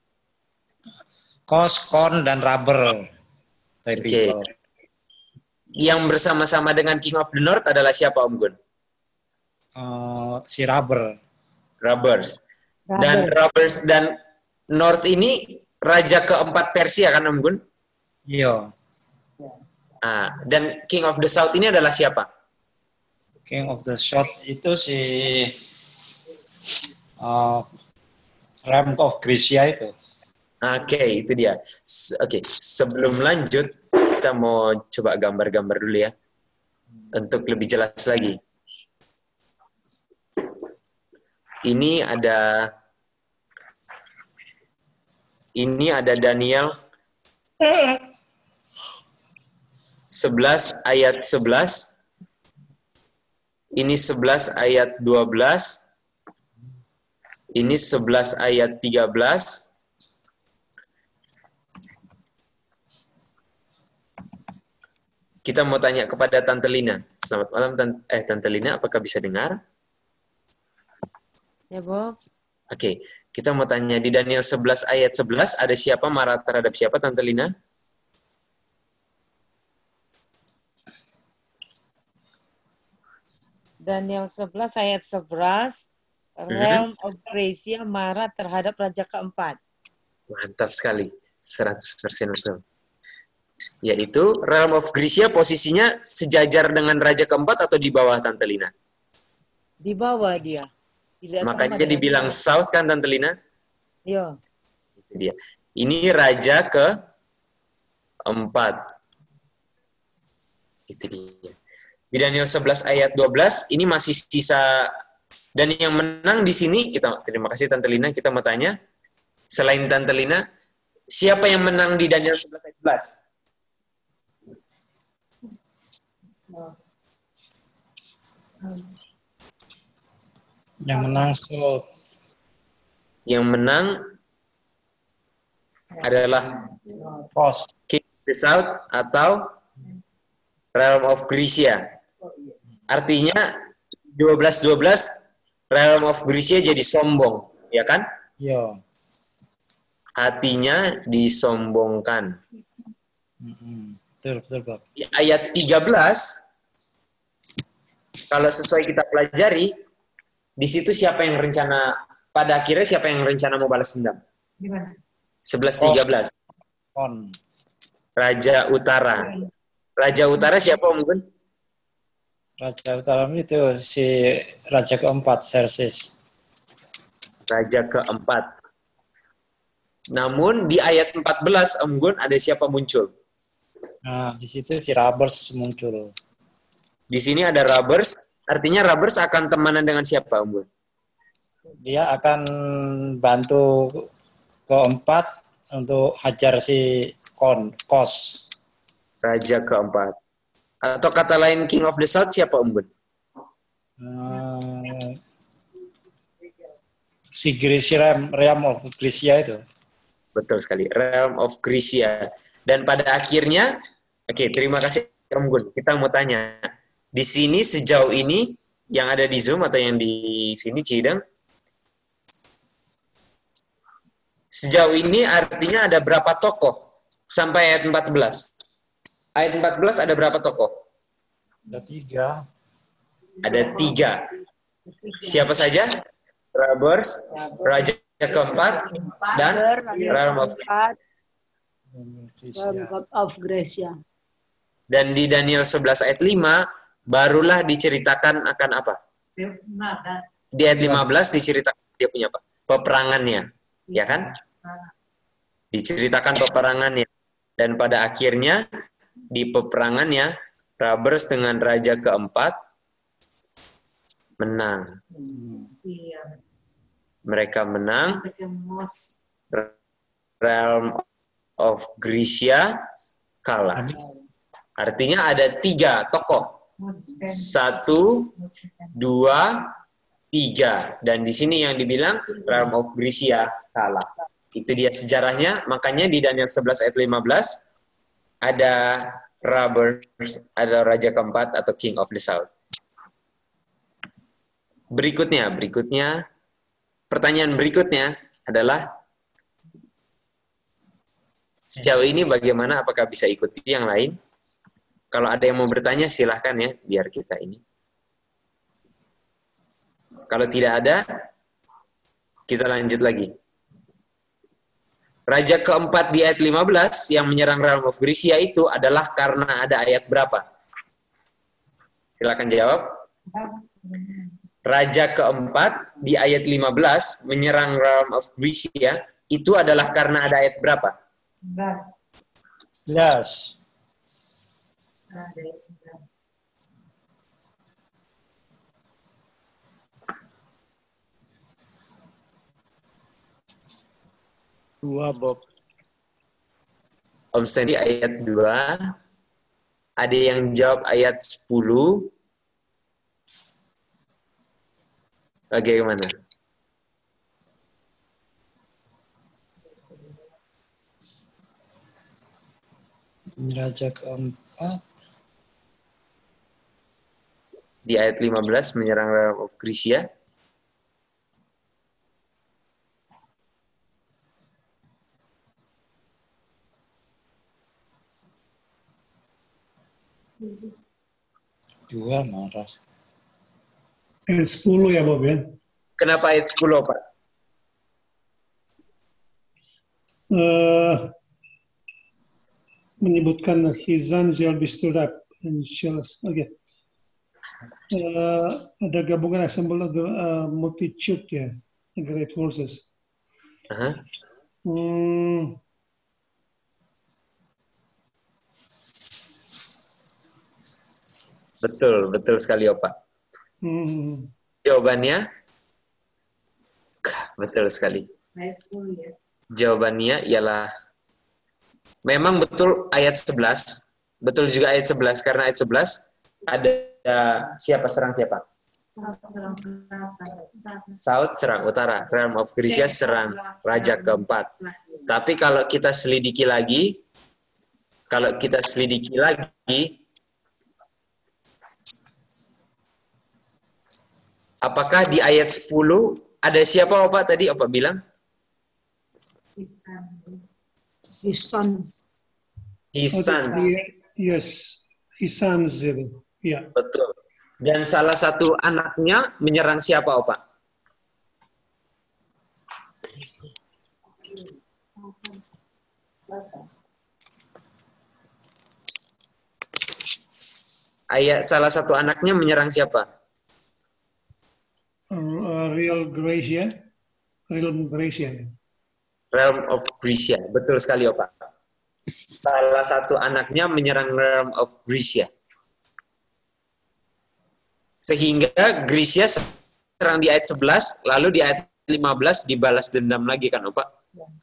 Kos, corn, dan rubber. Oke. Okay. Yang bersama-sama dengan King of the North adalah siapa Om Gun? Uh, si rubber. Rubbers. Rubber. Dan Rubbers dan North ini raja keempat Persia kan Om Gun? Iya. Ah, dan King of the South ini adalah siapa? King of the South itu si uh, Realm of Grecia itu. Oke, okay, itu dia. Oke, okay. Sebelum lanjut, kita mau coba gambar-gambar dulu ya. Untuk lebih jelas lagi. Ini ada Ini ada Daniel sebelas ayat sebelas. Ini sebelas ayat dua belas. Ini sebelas ayat tiga belas. Kita mau tanya kepada Tante Lina. Selamat malam, Tante, eh, Tante Lina, apakah bisa dengar? Ya, Bob. Oke, kita mau tanya di Daniel sebelas ayat sebelas, ada siapa marah terhadap siapa, Tante Lina? Daniel sebelas ayat sebelas, realm of Gracia marah terhadap raja keempat. Mantap sekali, seratus persen betul. Yaitu realm of Gracia posisinya sejajar dengan raja keempat atau di bawah Tante Lina? Di bawah dia. Tidak Makanya dibilang south kan Tante Lina? Iya. Itu dia. Ini raja keempat. Itu dia. Di Daniel sebelas ayat dua belas ini masih sisa, dan yang menang di sini kita terima kasih Tante Lina, kita mau tanya selain Tante Lina, siapa yang menang di Daniel sebelas ayat sebelas? Yang menang Saul. Yang menang adalah Pos. King of the South atau Realm of Gracia. Artinya dua belas dua belas Realm of Gracia jadi sombong, ya kan? Iya. Hatinya disombongkan. Mm-hmm. Betul, betul, Bob. Di ayat tiga belas, kalau sesuai kita pelajari, di situ siapa yang rencana, pada akhirnya siapa yang rencana mau balas dendam? Gimana? sebelas tiga belas. On. Raja Utara. Raja Utara siapa Om Gun? Raja Utara itu si Raja keempat, Xerxes. Raja keempat. Namun di ayat empat belas Om Gun ada siapa muncul? Nah, di situ si Robbers muncul. Di sini ada Robbers, artinya Robbers akan temanan dengan siapa Om Gun? Dia akan bantu keempat untuk hajar si Kon, Kos. Raja keempat. Atau kata lain King of the South siapa Om Gun? Hmm, si Gracia, Realm of Gracia itu. Betul sekali, Realm of Gracia. Dan pada akhirnya, oke, okay, terima kasih Om Gun. Kita mau tanya, di sini sejauh ini yang ada di Zoom atau yang di sini Cideng, sejauh ini artinya ada berapa tokoh sampai ayat empat belas? Ayat empat belas ada berapa tokoh? Ada tiga. Ada tiga. Siapa saja? Robbers, Raja keempat, dan Realm of of Gracia. Dan di Daniel sebelas ayat lima, barulah diceritakan akan apa? Di ayat lima belas diceritakan dia punya apa? Peperangannya. Ya kan? Diceritakan peperangannya. Dan pada akhirnya, di peperangannya, Robbers dengan Raja keempat menang. Mereka menang. Realm of Gracia kalah. Artinya ada tiga tokoh. Satu, dua, tiga. Dan di sini yang dibilang Realm of Gracia kalah. Itu dia sejarahnya. Makanya di Daniel sebelas ayat lima belas ada Robbers, ada Raja keempat atau King of the South. Berikutnya, berikutnya, pertanyaan berikutnya adalah sejauh ini bagaimana? Apakah bisa ikuti yang lain? Kalau ada yang mau bertanya silahkan ya, biar kita ini. Kalau tidak ada, kita lanjut lagi. Raja keempat di ayat lima belas yang menyerang Realm of Gracia itu adalah karena ada ayat berapa? Silakan jawab. Raja keempat di ayat lima belas menyerang Realm of Gracia itu adalah karena ada ayat berapa? Yes. Dua, Bob. Om Stanley ayat dua. Ada yang jawab ayat sepuluh. Bagaimana? Raja keempat. Di ayat lima belas menyerang Realm of Gracia. Dua marah. Ayat sepuluh ya, Bob ya. Kenapa ayat sepuluh, Pak? Uh, menyebutkan Hizan shall be stood up and shall. Oke. Okay. Uh, ada gabungan assemble of the uh, multitude ya, great forces. Uh-huh. Hmm. Betul, betul sekali, Pak. Hmm. Jawabannya betul sekali. Jawabannya ialah memang betul ayat sebelas. Betul juga ayat sebelas karena ayat sebelas ada siapa serang siapa? South serang utara, realm of Grecia serang raja keempat. Tapi kalau kita selidiki lagi, kalau kita selidiki lagi, apakah di ayat sepuluh ada siapa Opa tadi Opa bilang? His son. His Oh, sons. Yes, his sons itu. Ya. Betul. Dan salah satu anaknya menyerang siapa Opa? Ayat salah satu anaknya menyerang siapa? Uh, real Gracia, real Gracia. Realm of Grecia. Betul sekali, Opa. Salah satu anaknya menyerang Realm of Grecia. Sehingga Grecia serang di ayat sebelas, lalu di ayat lima belas dibalas dendam lagi kan, Opa?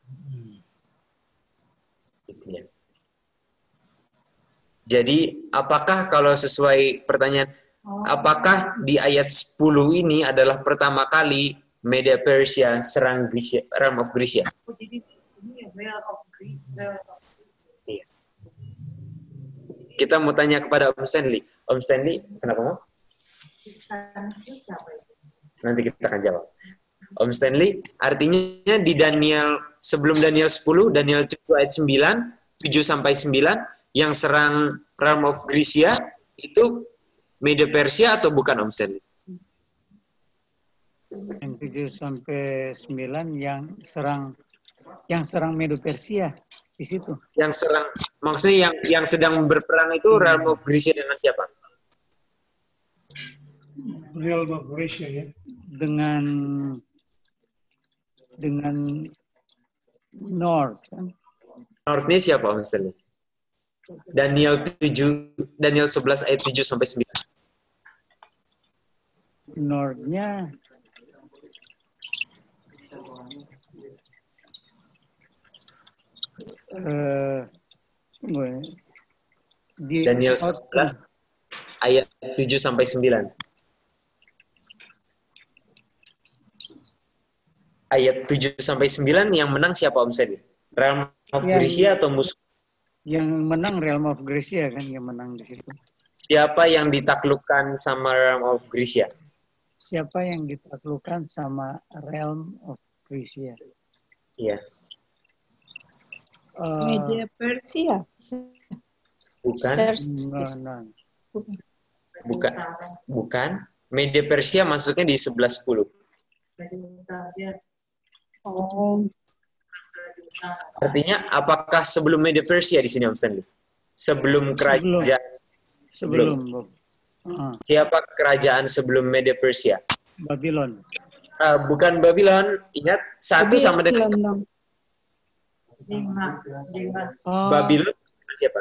Jadi, apakah kalau sesuai pertanyaan, apakah di ayat sepuluh ini adalah pertama kali Media Persia serang Grecia, Realm of Grecia? Iya. Kita mau tanya kepada Om Stanley. Om Stanley, kenapa mau? Nanti kita akan jawab. Om Stanley, artinya di Daniel, sebelum Daniel sepuluh, Daniel tujuh ayat sembilan, tujuh sampai sembilan, yang serang Realm of Grecia, itu Media Persia atau bukan Om Stanley? Yang tujuh sampai sembilan yang serang yang serang Medo Persia di situ. Yang serang, maksudnya yang yang sedang berperang itu Realm of Grecia dengan siapa? Realm of Grecia ya. Dengan dengan North. Kan? North-nya siapa Om Stanley? Daniel tujuh, Daniel sebelas ayat tujuh sampai sembilan. North-nya uh, di Daniel sebelas ayat tujuh sampai sembilan. Ayat tujuh sampai sembilan yang menang siapa Om Sedi? Realm of yang, Grecia atau musuh? Yang menang Realm of Grecia kan yang menang di situ. Siapa yang ditaklukkan sama Realm of Grecia? Siapa yang ditaklukkan sama Realm of Grecia? Iya. Uh, Media Persia. Bukan. No, no. Bukan. Bukan. Media Persia masuknya di sebelas sepuluh. Oh. Artinya apakah sebelum Media Persia di sini Om Stanley? Sebelum kerajaan. Sebelum. sebelum. Uh. Siapa kerajaan sebelum Media Persia? Babylon. Uh, bukan Babylon. Ingat satu Jadi sama dengan Oh. Babylon siapa?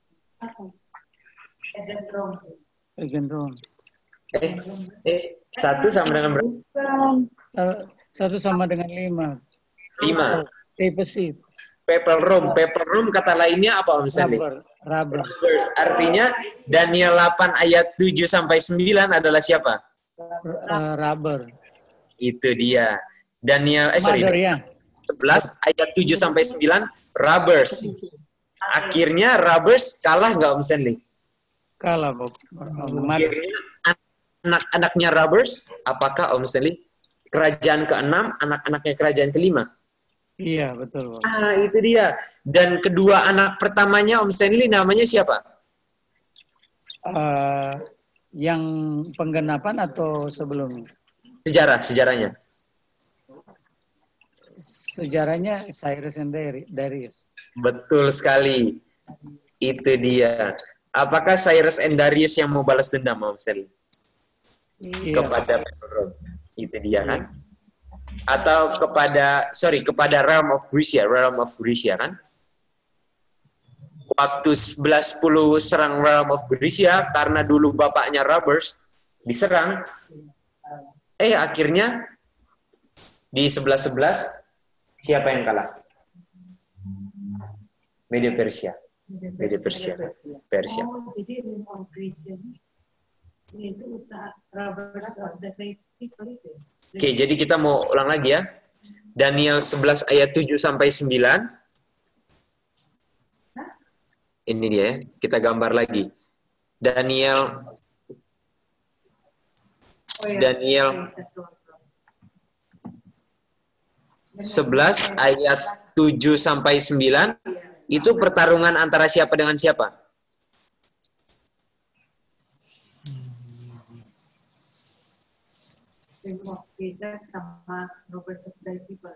Pagan Rome. Eh, eh, satu sama dengan berapa? Satu sama dengan lima. Lima. Papacy. Papal Rome. Papal Rome kata lainnya apa Om Stanley? Rubber. Rubber. Artinya Daniel delapan ayat tujuh sampai sembilan adalah siapa? Uh, rubber. Itu dia. Daniel eh sorry. Mother, ya. sebelas ayat tujuh sampai sembilan rubbers. Akhirnya rubbers kalah nggak Om Stanley? Kalah, Bob. Akhirnya anak-anaknya rubbers, apakah Om Stanley? Kerajaan keenam, anak-anaknya kerajaan kelima. Iya, betul, Bob. Ah, itu dia. Dan kedua anak pertamanya Om Stanley namanya siapa? Uh, Yang penggenapan atau sebelumnya? Sejarah, sejarahnya. Sejarahnya Cyrus and Darius. Betul sekali. Itu dia. Apakah Cyrus and Darius yang mau balas dendam, Om Sel? Iya. Kepada Rome. Itu dia kan? Atau kepada, sorry, kepada realm of Greece, realm of Greece kan? Waktu sebelas sepuluh serang realm of Greece karena dulu bapaknya Robbers diserang. Eh, akhirnya di sebelas sebelas siapa yang kalah? Media Persia. Media Persia. Persia. Oh, jadi realm of Greece itu Robbers of the people itu. Oke, jadi kita mau ulang lagi ya. Daniel sebelas ayat tujuh sampai sembilan. Ini dia ya. Kita gambar lagi. Daniel Oh, ya. Daniel sebelas ayat tujuh sampai sembilan itu pertarungan antara siapa dengan siapa? Sama Robbers of the people.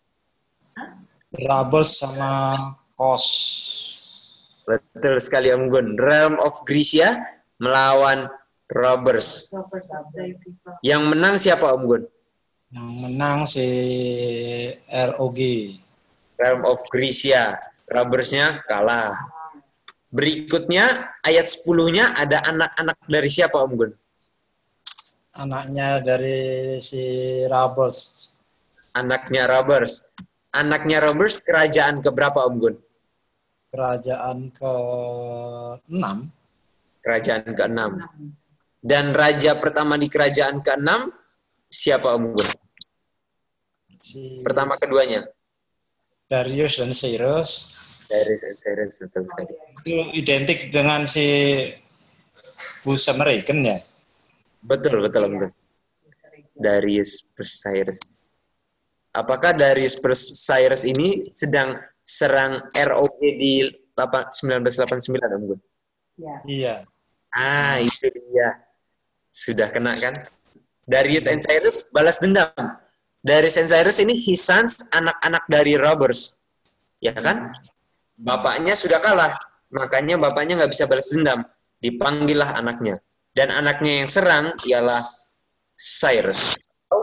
Robbers sama Kos. Betul sekali Om Gun. Realm of Greece melawan Robbers. Robbers of the people. Yang menang siapa Om Gun? Yang menang si R O G. Realm of Greece. Robbers-nya kalah. Berikutnya ayat sepuluh-nya ada anak-anak dari siapa Om Gun? Anaknya dari si Robbers. Anaknya Robbers. Anaknya Robbers kerajaan keberapa Om Gun? Kerajaan ke enam. Kerajaan ke-enam. Dan raja pertama di kerajaan ke-enam siapa Om Gun? Si Pertama keduanya. Darius dan Cyrus. Darius dan Cyrus, betul sekali. Itu identik dengan si Bush American ya? Betul, betul Om Gun. Darius plus Cyrus. Apakah Darius plus Cyrus ini sedang serang R O G di seribu sembilan ratus delapan puluh sembilan Om Gun? Iya. Ah, itu dia. Sudah kena kan? Darius and Cyrus balas dendam. Darius and Cyrus ini his sons, anak-anak dari Robbers. Ya kan? Bapaknya sudah kalah. Makanya bapaknya nggak bisa balas dendam. Dipanggillah anaknya. Dan anaknya yang serang ialah Cyrus.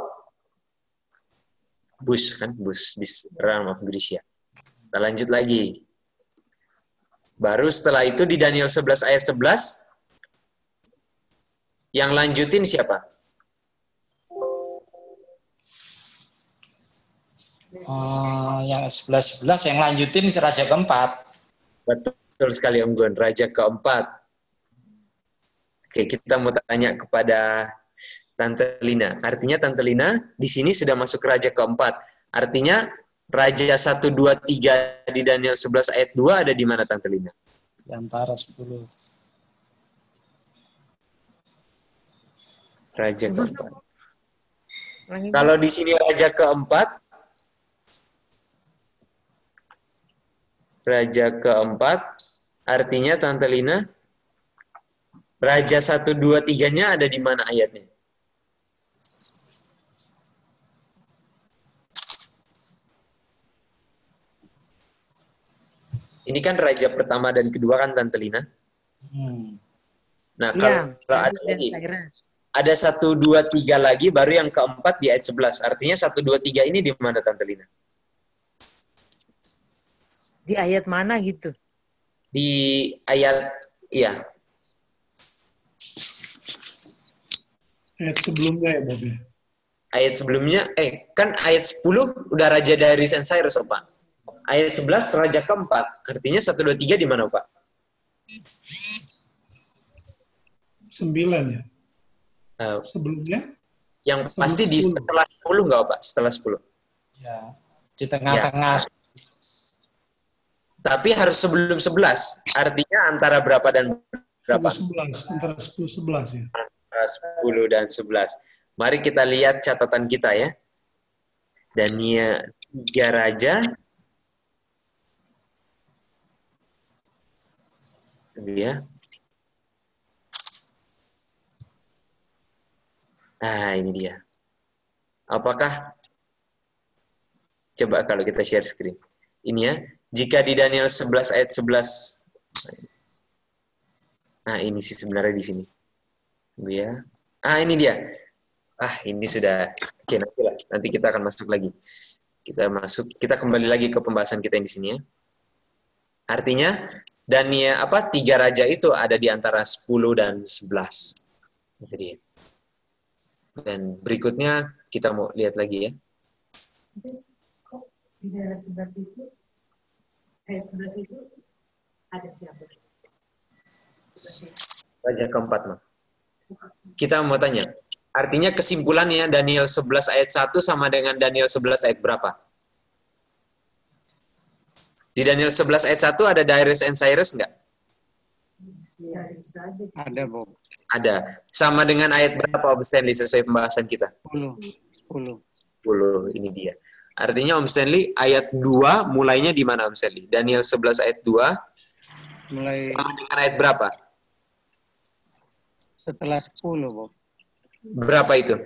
Bush kan? Bush di realm of Greece. Kita lanjut lagi. Baru setelah itu di Daniel sebelas ayat sebelas, yang lanjutin siapa? Uh, yang sebelas sebelas yang lanjutin si Raja keempat. Betul sekali Om Gun, Raja keempat. Oke, kita mau tanya kepada Tante Lina. Artinya Tante Lina di sini sudah masuk Raja keempat. Artinya Raja satu, dua, tiga di Daniel sebelas ayat dua ada di mana Tante Lina? Di antara sepuluh. Raja keempat. Kalau di sini Raja keempat, Raja keempat, artinya Tante Lina, Raja satu, dua, tiganya ada di mana ayatnya? Ini kan raja pertama dan kedua kan Tante Lina. Hmm. Nah, Iya, kalau ada Cyrus dan lagi, Cyrus. ada satu, dua, tiga lagi, baru yang keempat di ayat sebelas. Artinya satu, dua, tiga ini di mana Tante Lina? Di ayat mana gitu? Di ayat, iya. Ayat sebelumnya ya, Bob. Ayat sebelumnya, eh, kan ayat sepuluh udah Raja Darius and Cyrus, Pak. Ayat sebelas, Raja keempat. Artinya satu, dua, tiga di mana, Pak? Sembilan ya. Uh, Sebelumnya? Yang Sebelum pasti di sepuluh. setelah sepuluh nggak, Pak? Setelah sepuluh. Ya. Di tengah-tengah. Ya. Tapi harus sebelum sebelas. Artinya antara berapa dan berapa? sebelas, antara sepuluh sebelas ya. Antara sepuluh dan sebelas. Mari kita lihat catatan kita ya. Daniel tiga raja. Ini ya. Nah, ini dia. Apakah, coba kalau kita share screen. Ini ya, jika di Daniel sebelas ayat sebelas, nah ini sih sebenarnya di sini. Tunggu ya. Ah, ini dia. Ah, ini sudah, oke nanti lah. Nanti kita akan masuk lagi. Kita masuk, kita kembali lagi ke pembahasan kita yang di sini ya. Artinya, Daniel apa tiga raja itu ada di antara sepuluh dan sebelas. Itu dia. Dan berikutnya kita mau lihat lagi ya. Di daerah sebelas itu, ayat sebelas itu ada siapa? Raja keempat, Mak. Kita mau tanya, artinya kesimpulannya Daniel sebelas ayat satu sama dengan Daniel sebelas ayat berapa? Di Daniel sebelas ayat satu ada Darius and Cyrus enggak? Ada, Bob. Ada. Sama dengan ayat berapa, Om Stanley, sesuai pembahasan kita? sepuluh. sepuluh. sepuluh, ini dia. Artinya Om Stanley, ayat dua mulainya di mana Om Stanley? Daniel sebelas ayat dua. Mulai Sama dengan ayat berapa? setelah sepuluh, Bob. Berapa itu?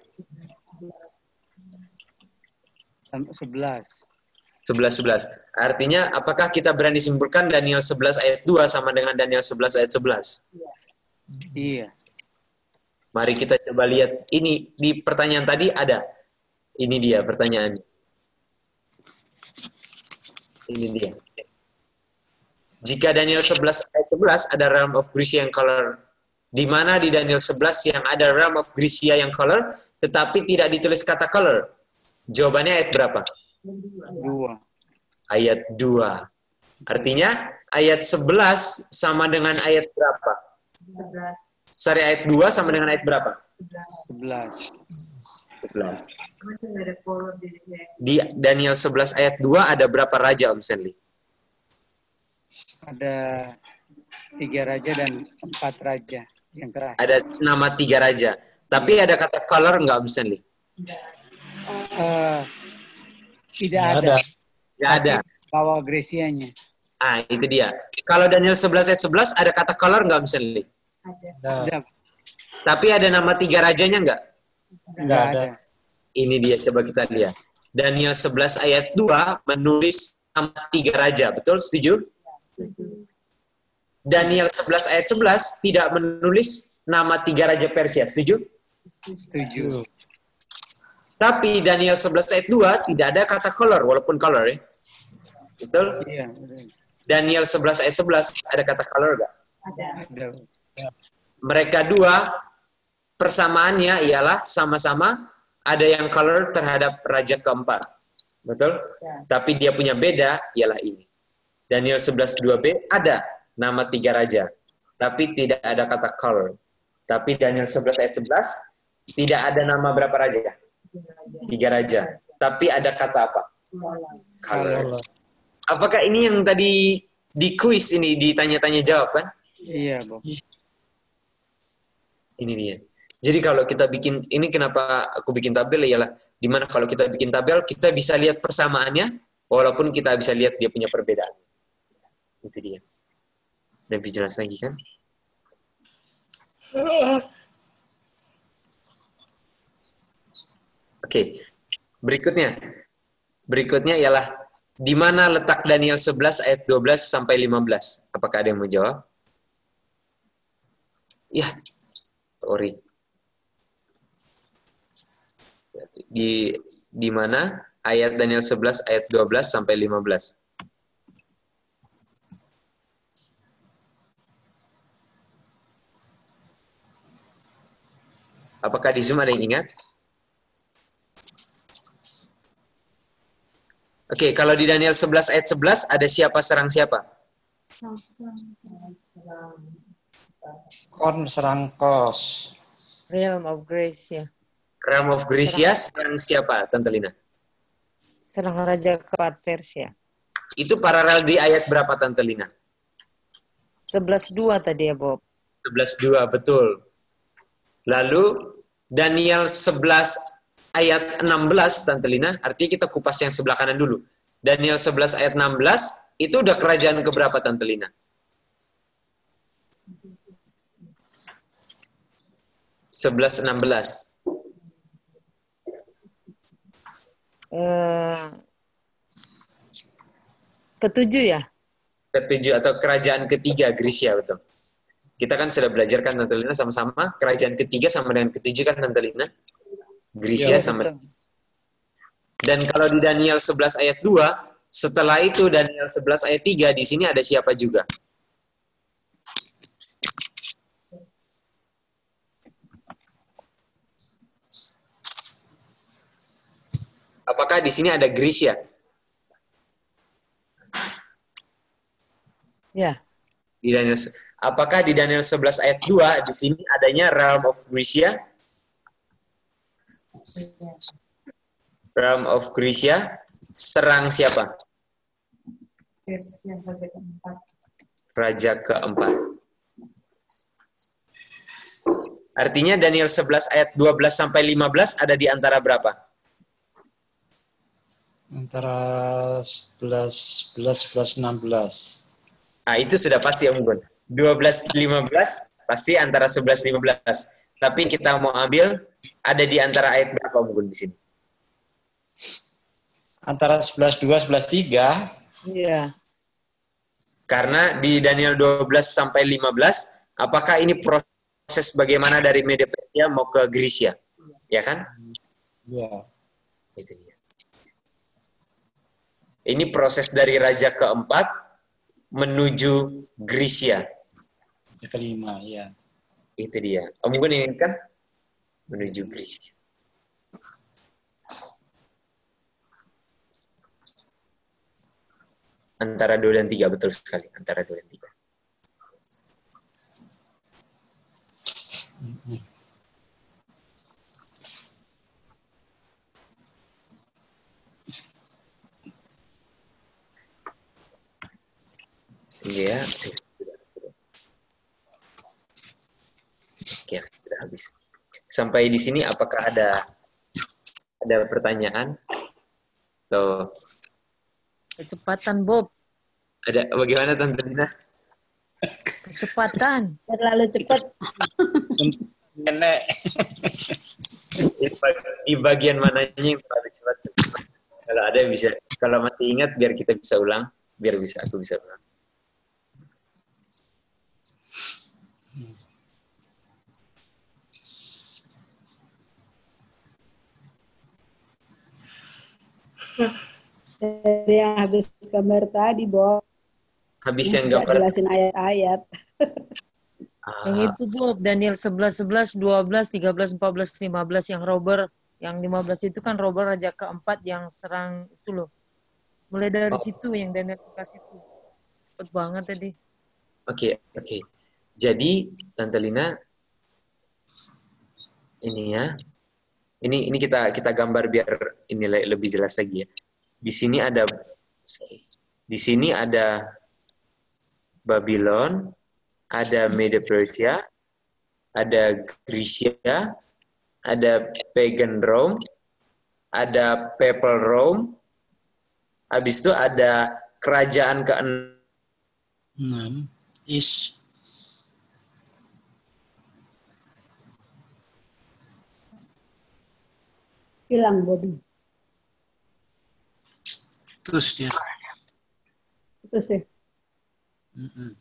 Sampai sebelas. sebelas sebelas. Artinya, apakah kita berani simpulkan Daniel sebelas ayat dua sama dengan Daniel sebelas ayat sebelas? Iya. Mari kita coba lihat. Ini di pertanyaan tadi ada. Ini dia pertanyaan. Ini dia. Jika Daniel sebelas ayat sebelas ada realm of Gracia yang color, di mana di Daniel sebelas yang ada realm of Gracia yang color, tetapi tidak ditulis kata color? Jawabannya ayat berapa? Dua. Ayat dua. Artinya ayat sebelas sama dengan ayat berapa? sebelas. Sorry, ayat dua sama dengan ayat berapa? sebelas. sebelas. Masih nggak ada kolom di sini. Di Daniel sebelas ayat dua ada berapa raja, Om Stanley? Ada tiga raja dan empat raja yang terakhir. Ada nama tiga raja. Tapi ada kata color nggak, Om Stanley? Uh, tidak Nggak ada. ada. Nggak ada. Bawa Gresianya. Ah, itu dia. Kalau Daniel sebelas ayat sebelas ada kata color nggak, Om Stanley? Nggak Ada. Tapi ada nama tiga rajanya nggak? nggak ada. Ini dia, coba kita lihat. Daniel sebelas ayat dua menulis nama tiga raja. Betul? Setuju? Daniel sebelas ayat sebelas tidak menulis nama tiga raja Persia. Setuju? Setuju. Tapi Daniel sebelas ayat dua tidak ada kata color, walaupun color ya. Betul? Iya. Daniel sebelas ayat sebelas ada kata color nggak? Ada. Mereka dua persamaannya ialah sama-sama ada yang color terhadap raja keempat. Betul? Tapi dia punya beda ialah ini. Daniel sebelas dua b ada nama tiga raja, tapi tidak ada kata color. Tapi Daniel sebelas ayat sebelas tidak ada nama berapa raja? Tiga raja. Tapi ada kata apa? Color. Apakah ini yang tadi di kuis ini ditanya-tanya jawab kan? Iya, Bob. Ini dia. Jadi kalau kita bikin, ini kenapa aku bikin tabel ialah, dimana kalau kita bikin tabel, kita bisa lihat persamaannya, walaupun kita bisa lihat dia punya perbedaan. Itu dia. Lebih jelas lagi kan? Oke, berikutnya. Berikutnya ialah, di mana letak Daniel sebelas ayat dua belas sampai lima belas? Apakah ada yang mau jawab? Ya, sorry. Di di mana ayat Daniel sebelas ayat dua belas sampai lima belas? Apakah di Zoom ada yang ingat? Oke, kalau di Daniel sebelas ayat sebelas ada siapa serang siapa? Kon serang kos. Realm of Grace ya. Realm of Gracia serang siapa, Tante Lina? Serang Raja keempat Persia. Itu paralel di ayat berapa, Tante Lina? sebelas dua tadi ya, Bob. sebelas dua, betul. Lalu Daniel sebelas ayat enam belas, Tante Lina, artinya kita kupas yang sebelah kanan dulu. Daniel sebelas ayat enam belas, itu udah kerajaan keberapa, Tante Lina? sebelas enam belas. Eh, ketujuh ya? Ketujuh atau kerajaan ketiga Grisia, betul. Kita kan sudah belajar kan Tante Lina sama-sama, kerajaan ketiga sama dengan ketujuh kan Tante Lina? Grisia Ya, sama. betul. Dan kalau di Daniel sebelas ayat dua, setelah itu Daniel sebelas ayat tiga, di sini ada siapa juga? Apakah di sini ada Grisia? Ya. Di Daniel, apakah di Daniel sebelas ayat dua di sini adanya realm of Grisia? Realm of Grisia serang siapa? Raja keempat. Artinya Daniel sebelas ayat dua belas sampai lima belas ada di antara berapa? Antara sebelas, sebelas, sebelas, enam belas. Nah, itu sudah pasti Om Gun. dua belas lima belas pasti antara sebelas lima belas. Tapi kita mau ambil ada di antara ayat berapa Om Gun di sini? Antara sebelas dua, sebelas tiga. Iya. Karena di Daniel dua belas sampai lima belas, apakah ini proses bagaimana dari Media Persia mau ke Grisia? Ya kan? Ya. Itu dia. Ini proses dari raja keempat menuju Grisia. Yang kelima, ya. Itu dia. Om Gun inginkan menuju Grisia. Antara dua dan tiga, betul sekali. Antara dua dan tiga. Iya. Oke, sudah habis. Sampai di sini apakah ada ada pertanyaan? Tuh. Kecepatan, Bob. Ada bagaimana Tante Dina? Kecepatan. Terlalu cepat. Nenek. Di bagian mananya yang terlalu cepat? Kalau ada bisa. Kalau masih ingat biar kita bisa ulang. Biar bisa aku bisa ulang. Dari yang habis gambar tadi, Bob. Habis yang yang gambar. jelasin ayat-ayat. Yang Ah, itu Bob, Daniel sebelas, sebelas, dua belas, tiga belas, empat belas, lima belas yang robber, yang lima belas itu kan robber raja keempat yang serang itu loh. Mulai dari Oh. situ yang Daniel sebelas itu. Cepet banget tadi. Oke, okay, oke. Okay. Jadi Tante Lina ini ya. Ini ini kita kita gambar biar ini lebih jelas lagi ya. Di sini ada di sini ada Babylon, ada Media Persia, ada Grisia, ada Pagan Rome, ada Papal Rome. Habis itu ada kerajaan keenam Is. Hilang, Bobby. Terus dia. Itu sih. Mm-mm.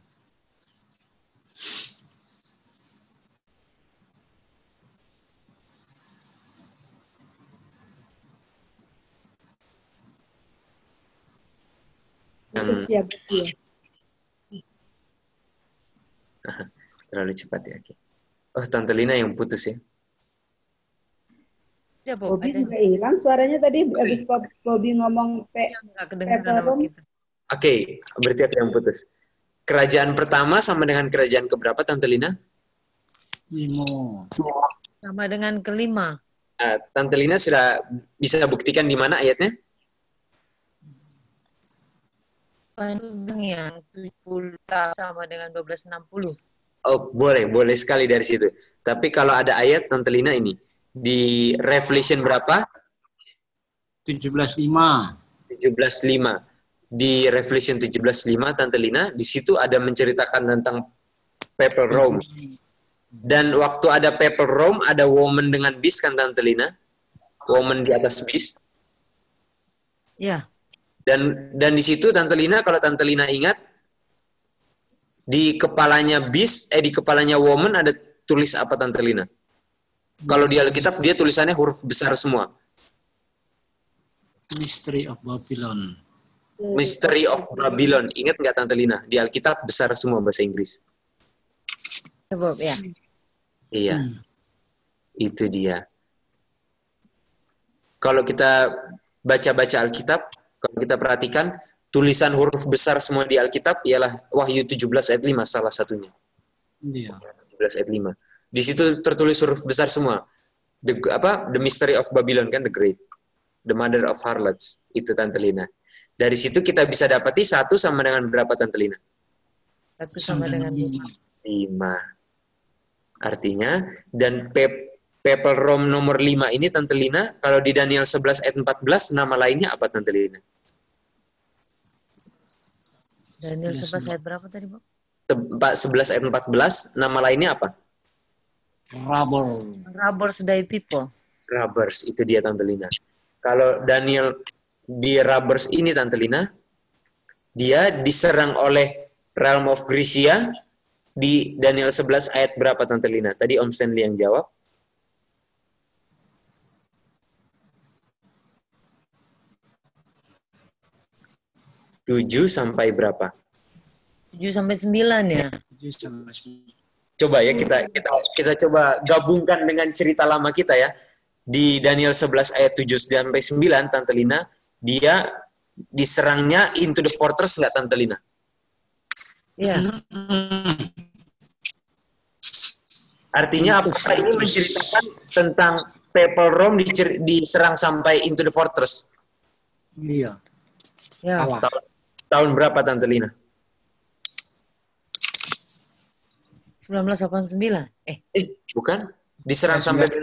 Itu siap dia. terlalu cepat ya. Oh, Tante Lina yang putus ya. Ya, Bob, Bobby ada. juga hilang suaranya tadi habis Bobby ngomong pe Ya, nggak kedengeran sama kita. Oke, okay, berarti ada yang putus. Kerajaan pertama sama dengan kerajaan keberapa Tante Lina? Limo. Sama dengan kelima. Uh, Tante Lina sudah bisa buktikan di mana ayatnya? Panjang yang tujuh puluh sama dengan dua belas enam puluh. Oh, boleh, boleh sekali dari situ. Tapi kalau ada ayat Tante Lina ini di Revelation berapa? tujuh belas lima. tujuh belas lima. Di Revelation tujuh belas lima Tante Lina, di situ ada menceritakan tentang Papal Rome. Dan waktu ada Papal Rome, ada woman dengan bis kan Tante Lina? Woman di atas bis. Ya. Dan dan di situ Tante Lina, kalau Tante Lina ingat, di kepalanya beast, eh di kepalanya woman ada tulis apa Tante Lina? Kalau di Alkitab dia tulisannya huruf besar semua. Mystery of Babylon. Mystery of Babylon. Ingat nggak Tante Lina? Di Alkitab besar semua bahasa Inggris. Sebab ya. Iya. Hmm. Itu dia. Kalau kita baca-baca Alkitab, kalau kita perhatikan, tulisan huruf besar semua di Alkitab ialah Wahyu tujuh belas ayat lima salah satunya. Iya. tujuh belas ayat lima. Di situ tertulis huruf besar semua. The, apa? The Mystery of Babylon kan, the Great. The Mother of Harlots. Itu Tante Lina. Dari situ kita bisa dapati satu sama dengan berapa Tante Lina? Satu sama dengan lima. Lima. Artinya, dan pep Papal Rome nomor lima ini Tante Lina, kalau di Daniel sebelas ayat empat belas, nama lainnya apa Tante Lina? Daniel sebelas ayat berapa tadi, Bu? sebelas ayat empat belas, nama lainnya apa? Rubber. Robbers thy people. Robbers, itu dia Tante Lina. Kalau Daniel di Robbers ini Tante Lina, dia diserang oleh realm of Gracia di Daniel sebelas ayat berapa Tante Lina? Tadi Om Stanley yang jawab. tujuh sampai berapa? tujuh sampai sembilan ya. tujuh sampai sembilan. Coba ya kita kita kita coba gabungkan dengan cerita lama kita ya. Di Daniel sebelas ayat tujuh sampai sembilan Tante Lina, dia diserangnya into the fortress enggak Tante Lina? Iya. Artinya apakah ini menceritakan tentang Papal Rome diserang sampai into the fortress? Iya. Ya. Tahun, tahun berapa Tante Lina? seribu sembilan ratus delapan puluh sembilan. Eh, eh bukan. Diserang ya, sampai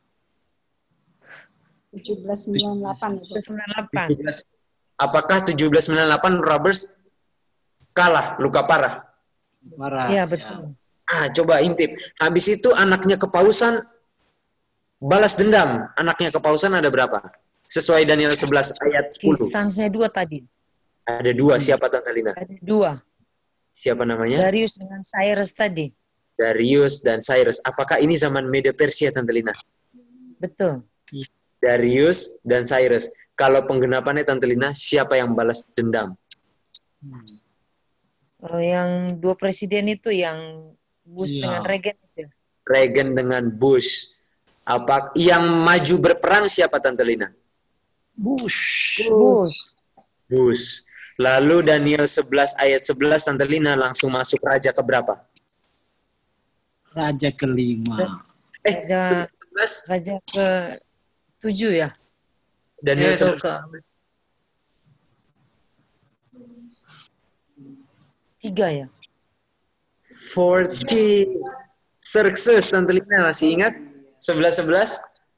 tujuh belas sembilan puluh delapan. tujuh belas sembilan puluh delapan. tujuh belas, apakah tujuh belas sembilan puluh delapan Robbers kalah, luka parah? Parah. Iya, betul. Ah, coba intip. Habis itu anaknya kepausan balas dendam. Anaknya kepausan ada berapa? Sesuai Daniel sebelas ayat sepuluh. Kisansnya dua tadi. Ada dua. Siapa Tante Lina? Ada dua. Siapa namanya? Darius dengan Cyrus tadi. Darius dan Cyrus. Apakah ini zaman Media Persia Tante Lina? Betul. Darius dan Cyrus. Kalau penggenapannya Tante Lina, siapa yang balas dendam? Oh, yang dua presiden itu yang Bush ya. dengan Reagan itu. Reagan dengan Bush. Apa yang maju berperang siapa Tante Lina? Bush. Bush. Bush. Lalu Daniel sebelas ayat sebelas Tante Lina langsung masuk raja ke berapa? Raja kelima. Eh, raja, raja ke tujuh ya? Daniel eh, sebelas. ke tiga ya? forty. Xerxes, Tante Lina masih ingat? sebelas sebelas?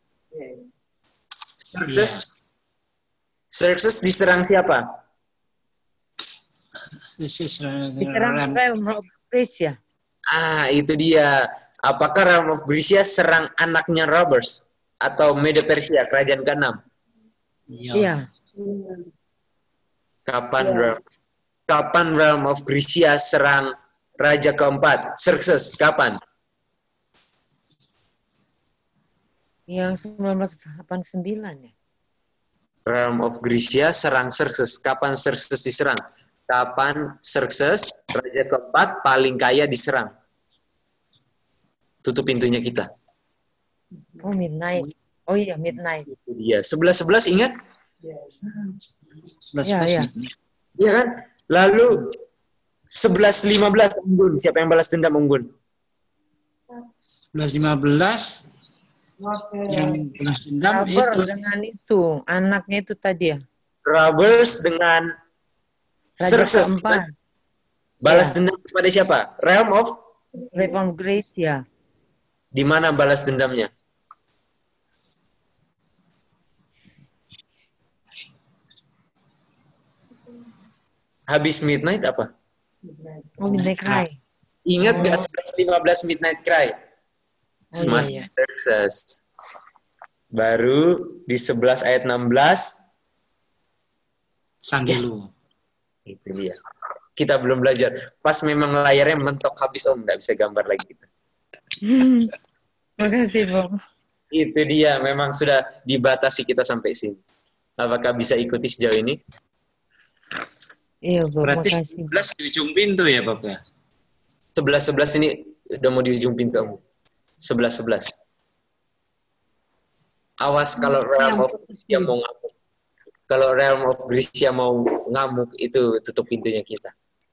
Xerxes. Xerxes diserang siapa? Diserang Realm of Gracia. Ah, itu dia. Apakah Realm of Gracia serang anaknya Robbers atau Media Persia, kerajaan keenam? Iya. Kapan ya. Realm, kapan Realm of Gracia serang raja keempat? Xerxes, kapan? Yang seribu sembilan ratus delapan puluh sembilan ya. Realm of Gracia serang Xerxes. Kapan Xerxes diserang? Kapan Xerxes, raja keempat paling kaya diserang? Tutup pintunya kita. Oh, midnight. Oh iya, midnight. Itu dia. sebelas sebelas ingat? Iya, iya. Iya kan? Lalu sebelas lima belas Unggun. Siapa yang balas dendam Unggun? sebelas lima belas yang balas dendam itu dengan itu, anaknya itu tadi ya. Robbers dengan Xerxes. Balas ya. Dendam kepada siapa? Realm of Realm of Gracia. Di mana balas dendamnya? Habis midnight apa? Oh, midnight cry. Ingat oh. Gak sebelas lima belas midnight cry? Oh, Masih iya, iya. Xerxes. Baru di sebelas ayat enam belas Sanggelu. Itu dia. Kita belum belajar. Pas memang layarnya mentok habis Om, nggak bisa gambar lagi kita. Makasih, Bang. Itu dia, memang sudah dibatasi kita sampai sini. Apakah bisa ikuti sejauh ini? Iya, Bang. Berarti Makasih. sebelas di ujung pintu ya, Bob ya? sebelas sebelas ini udah mau di ujung pintu Om. sebelas sebelas. Awas kalau Realm of Grecia mau ngamuk. Kalau Realm of Grecia mau ngamuk, itu tutup pintunya kita.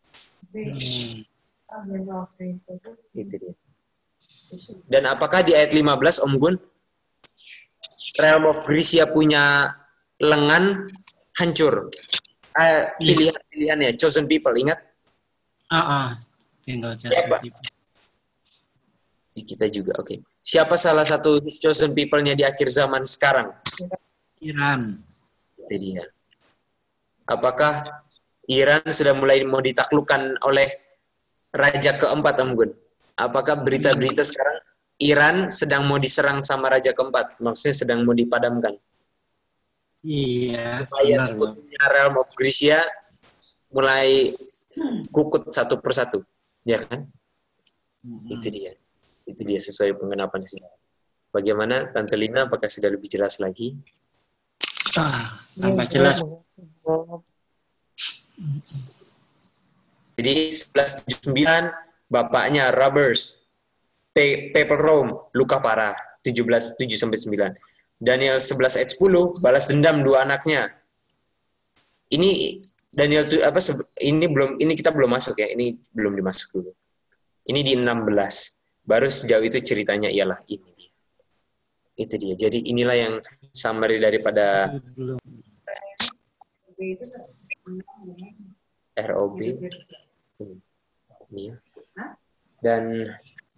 Hmm. Itu dia. Dan apakah di ayat lima belas Om Gun, Realm of Grecia punya lengan hancur? Eh, pilihan-pilihannya, chosen people, ingat? Ah, ah. Tinggal chosen people. Kita juga, oke. Okay. Siapa salah satu chosen people-nya di akhir zaman sekarang? Iran. Itu dia. Apakah Iran sudah mulai mau ditaklukkan oleh Raja keempat, Om Gun? Apakah berita-berita sekarang Iran sedang mau diserang sama Raja keempat? Maksudnya sedang mau dipadamkan? Iya. Supaya benar, sekutunya Realm of Grecia mulai kukut satu persatu. Ya kan? Hmm. Itu dia. Itu dia sesuai pengenapan sih. Bagaimana Tante Lina, apakah sudah lebih jelas lagi? Ah, tambah jelas. Jadi sebelas tujuh puluh sembilan bapaknya Robbers, Paper Rome, luka parah, tujuh belas tujuh sampai sembilan. Daniel sebelas ayat sepuluh, balas dendam dua anaknya. Ini Daniel tuh apa ini belum ini kita belum masuk ya, ini belum dimasuk dulu. Ini di enam belas. Baru sejauh itu ceritanya ialah ini dia. Itu dia. Jadi inilah yang summary daripada R O B. Ini ya. Dan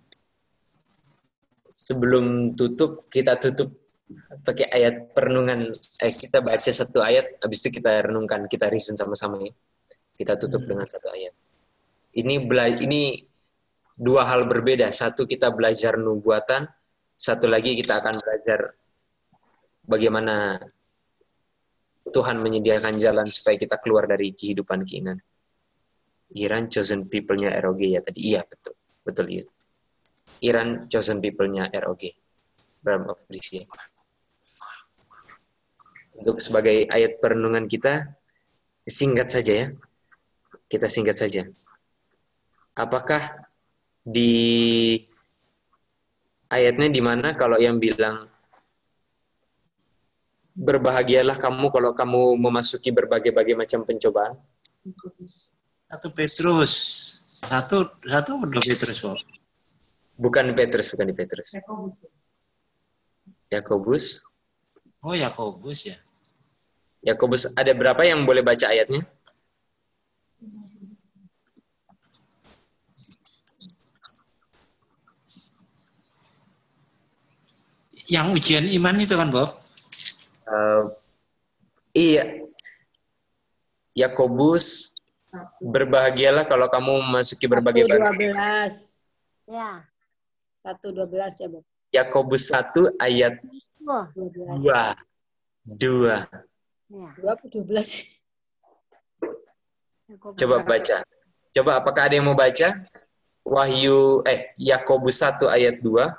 sebelum tutup, kita tutup pakai ayat perenungan. Eh, kita baca satu ayat, habis itu kita renungkan, kita reason sama-sama ya. Kita tutup hmm. dengan satu ayat. Ini bela ini dua hal berbeda. Satu kita belajar nubuatan, satu lagi kita akan belajar bagaimana Tuhan menyediakan jalan supaya kita keluar dari kehidupan keinginan. Iran chosen people-nya R O G ya tadi. Iya, betul. Betul iya. Iran chosen people-nya R O G. Realm of Grecia. Untuk sebagai ayat perenungan kita, singkat saja ya. Kita singkat saja. Apakah di ayatnya di mana kalau yang bilang berbahagialah kamu kalau kamu memasuki berbagai-bagai macam pencobaan? Satu Petrus. Satu satu dua Petrus, Pak. Bukan Petrus, bukan di Petrus. Yakobus. Oh, Yakobus ya. Yakobus ada berapa yang boleh baca ayatnya? Yang ujian iman itu kan, Bob? Uh, iya. Yakobus, berbahagialah kalau kamu memasuki berbagai satu dua belas. Ya. satu dua belas ya, Bob. Yakobus satu ayat dua. dua. Ya. dua atau dua belas? Coba baca. Coba apakah ada yang mau baca? Wahyu eh Yakobus satu ayat dua.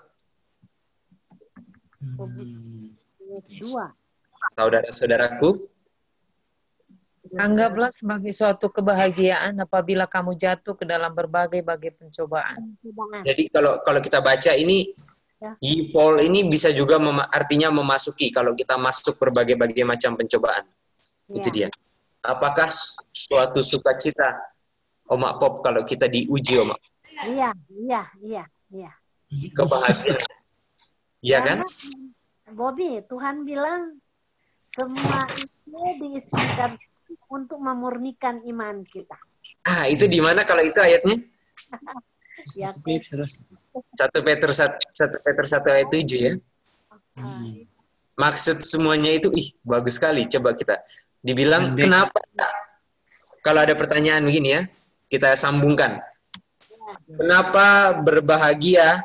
Hmm. dua. Saudara-saudaraku, anggaplah sebagai suatu kebahagiaan apabila kamu jatuh ke dalam berbagai-bagai pencobaan. Jadi kalau kalau kita baca ini, ya. Ye fall ini bisa juga mem artinya memasuki kalau kita masuk berbagai-bagai macam pencobaan. Ya. Itu dia. Apakah suatu sukacita, Omak Pop, kalau kita diuji, Omak? Iya, iya, iya, iya. Kebahagiaan. Iya kan? Bobby, Tuhan bilang semua itu diizinkan untuk memurnikan iman kita. Ah, itu di mana kalau itu ayatnya? Ya, satu Petrus satu ayat tujuh ya. Hmm. Maksud semuanya itu, ih bagus sekali. Coba kita dibilang Andai. Kenapa? Kalau ada pertanyaan begini ya, kita sambungkan. Kenapa berbahagia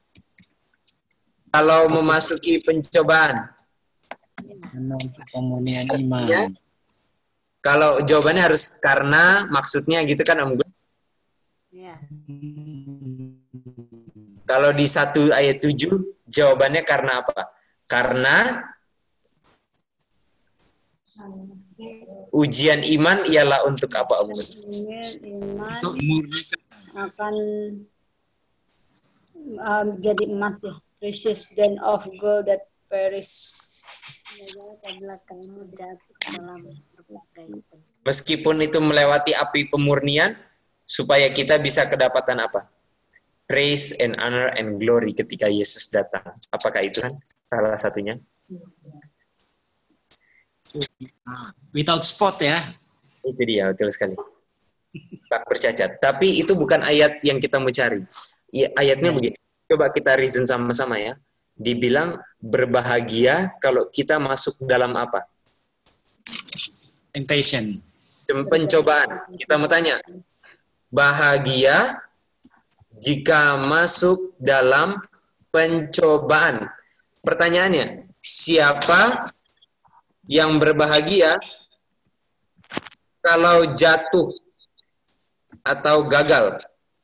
kalau memasuki pencobaan? Untuk pemulihan iman. Ya. Kalau jawabannya harus karena, maksudnya gitu kan Om Gun? Iya. Kalau di satu ayat tujuh, jawabannya karena apa? Karena ujian iman ialah untuk apa Om Gun? Ujian iman Untuk memurnikan. akan um, jadi emas ya. Precious gem of gold that perish. Meskipun itu melewati api pemurnian, supaya kita bisa kedapatan apa? Praise and honor and glory ketika Yesus datang. Apakah itu kan salah satunya? Without spot ya. Itu dia, betul sekali. Tak bercacat. Tapi itu bukan ayat yang kita mau cari. Ya, ayatnya begini. Coba kita reason sama-sama ya. Dibilang berbahagia kalau kita masuk dalam apa? Temptation. Pencobaan. Kita mau tanya. Bahagia jika masuk dalam pencobaan. Pertanyaannya, siapa yang berbahagia kalau jatuh atau gagal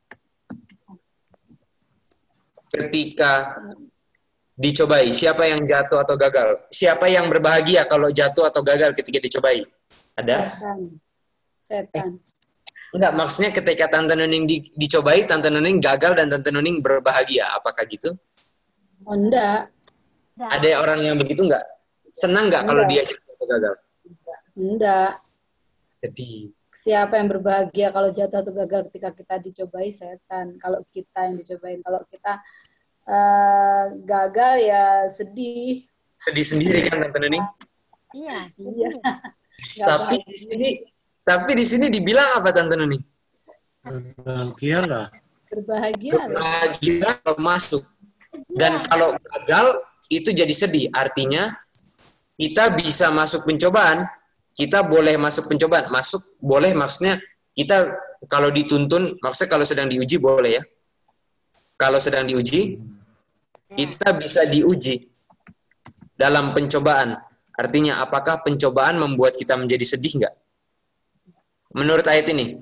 ketika dicobai? Siapa yang jatuh atau gagal? Siapa yang berbahagia kalau jatuh atau gagal ketika dicobai? Ada? Setan. Setan. Enggak, maksudnya ketika Tante Nuning di, dicobai, Tante Nuning gagal dan Tante Nuning berbahagia. Apakah gitu? Oh, enggak. Ada orang yang begitu enggak? Senang enggak kalau dia jatuh atau gagal? Enggak. Jadi, siapa yang berbahagia kalau jatuh atau gagal ketika kita dicobai? Setan. Kalau kita yang dicobain. Kalau kita Uh, gagal ya sedih. Sedih sendiri kan Tante Nuning? Iya. Iya. Tapi di sini, tapi di sini dibilang apa Tante Nuning? Berbahagia lah. Berbahagia. Berbahagia kalau masuk. Dan kalau gagal itu jadi sedih. Artinya kita bisa masuk pencobaan, kita boleh masuk pencobaan. Masuk boleh maksudnya kita kalau dituntun, maksudnya kalau sedang diuji boleh ya. Kalau sedang diuji, kita bisa diuji dalam pencobaan. Artinya, apakah pencobaan membuat kita menjadi sedih nggak? Menurut ayat ini.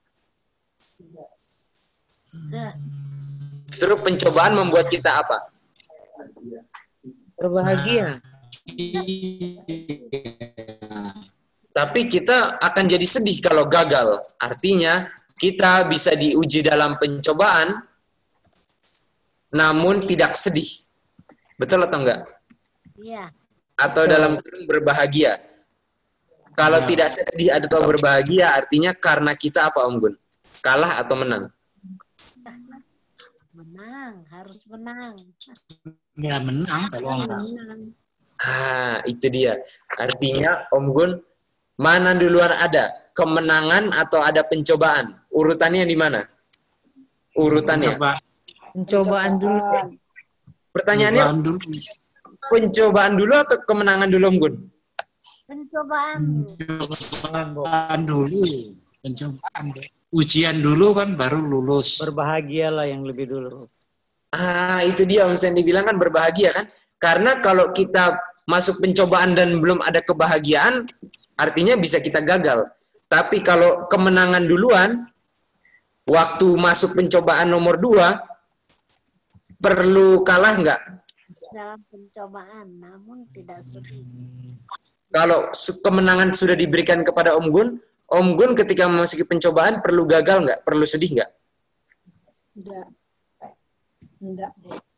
Justru pencobaan membuat kita apa? Berbahagia. Tapi kita akan jadi sedih kalau gagal. Artinya, kita bisa diuji dalam pencobaan, namun tidak sedih. Betul atau enggak? Iya. Atau dalam berbahagia. Kalau ya. Tidak sedih atau berbahagia, artinya karena kita apa Om Gun? Kalah atau menang? Menang, harus menang. Ya menang kalau enggak. Ah, itu dia. Artinya Om Gun, mana duluan ada? Kemenangan atau ada pencobaan? Urutannya di mana? Urutannya. Coba. Pencobaan dulu. Pertanyaannya, pencobaan dulu. pencobaan dulu atau kemenangan dulu, Om Gun? Pencobaan. Pencobaan dulu. Pencobaan. Ujian dulu kan baru lulus. Berbahagialah yang lebih dulu. Ah, itu dia Om Sen dibilang kan berbahagia kan? Karena kalau kita masuk pencobaan dan belum ada kebahagiaan, artinya bisa kita gagal. Tapi kalau kemenangan duluan, waktu masuk pencobaan nomor dua, perlu kalah nggak? Dalam pencobaan, namun tidak sedih. Kalau kemenangan sudah diberikan kepada Om Gun, Om Gun ketika memasuki pencobaan perlu gagal nggak? Perlu sedih nggak? Enggak. Enggak.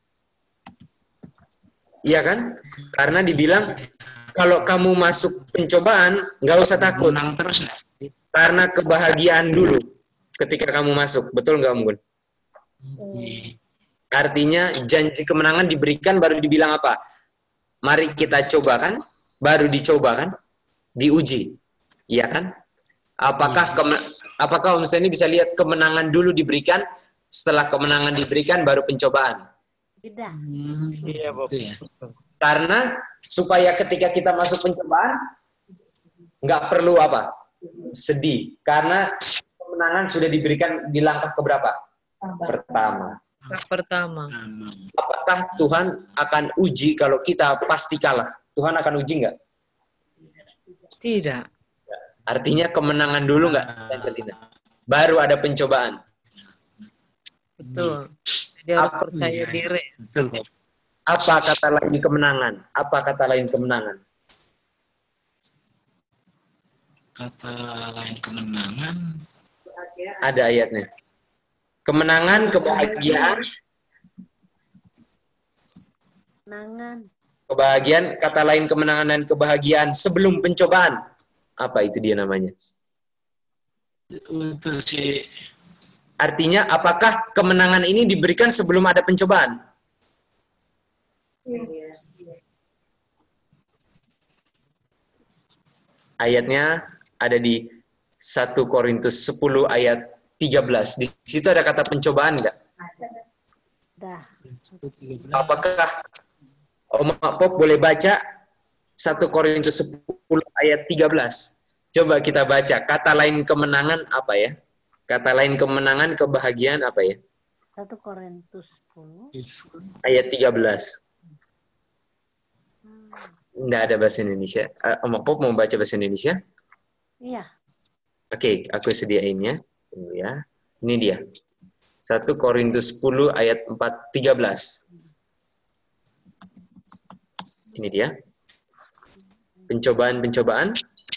Iya kan? Karena dibilang kalau kamu masuk pencobaan nggak usah takut. Menang terus nggak? Karena kebahagiaan dulu ketika kamu masuk. Betul nggak Om Gun? Hmm. Artinya janji kemenangan diberikan baru dibilang apa? Mari kita coba kan? Baru dicoba kan? Diuji. Iya kan? Apakah kemen apakah Om Sen bisa lihat kemenangan dulu diberikan, setelah kemenangan diberikan baru pencobaan? Tidak. Hmm, iya, Bob. Karena supaya ketika kita masuk pencobaan nggak perlu apa? Sedih. Karena kemenangan sudah diberikan di langkah keberapa? Pertama. Pertama. Apakah Tuhan akan uji kalau kita pasti kalah? Tuhan akan uji nggak? Tidak. Artinya kemenangan dulu nggak, Tante Lina? Baru ada pencobaan. Betul. Jadi harus percaya diri. Betul. Apa kata lain kemenangan? Apa kata lain kemenangan? Kata lain kemenangan. Ada ayatnya. Kemenangan, kebahagiaan. Kemenangan. Kebahagiaan, kata lain kemenangan dan kebahagiaan sebelum pencobaan. Apa itu dia namanya? Untuk si Artinya, apakah kemenangan ini diberikan sebelum ada pencobaan? Ayatnya ada di satu Korintus sepuluh ayat tiga belas. Di situ ada kata pencobaan enggak? Dah. Apakah Om Pop boleh baca satu Korintus sepuluh ayat tiga belas? Coba kita baca. Kata lain kemenangan apa ya? Kata lain kemenangan, kebahagiaan apa ya? satu Korintus sepuluh. Ayat tiga belas. Nggak ada bahasa Indonesia. Uh, Om Pop mau baca bahasa Indonesia? Iya. Oke, okay, aku sediain ya. Tunggu ya. Ini dia. satu Korintus sepuluh ayat empat, tiga belas. Ini dia. Pencobaan-pencobaan.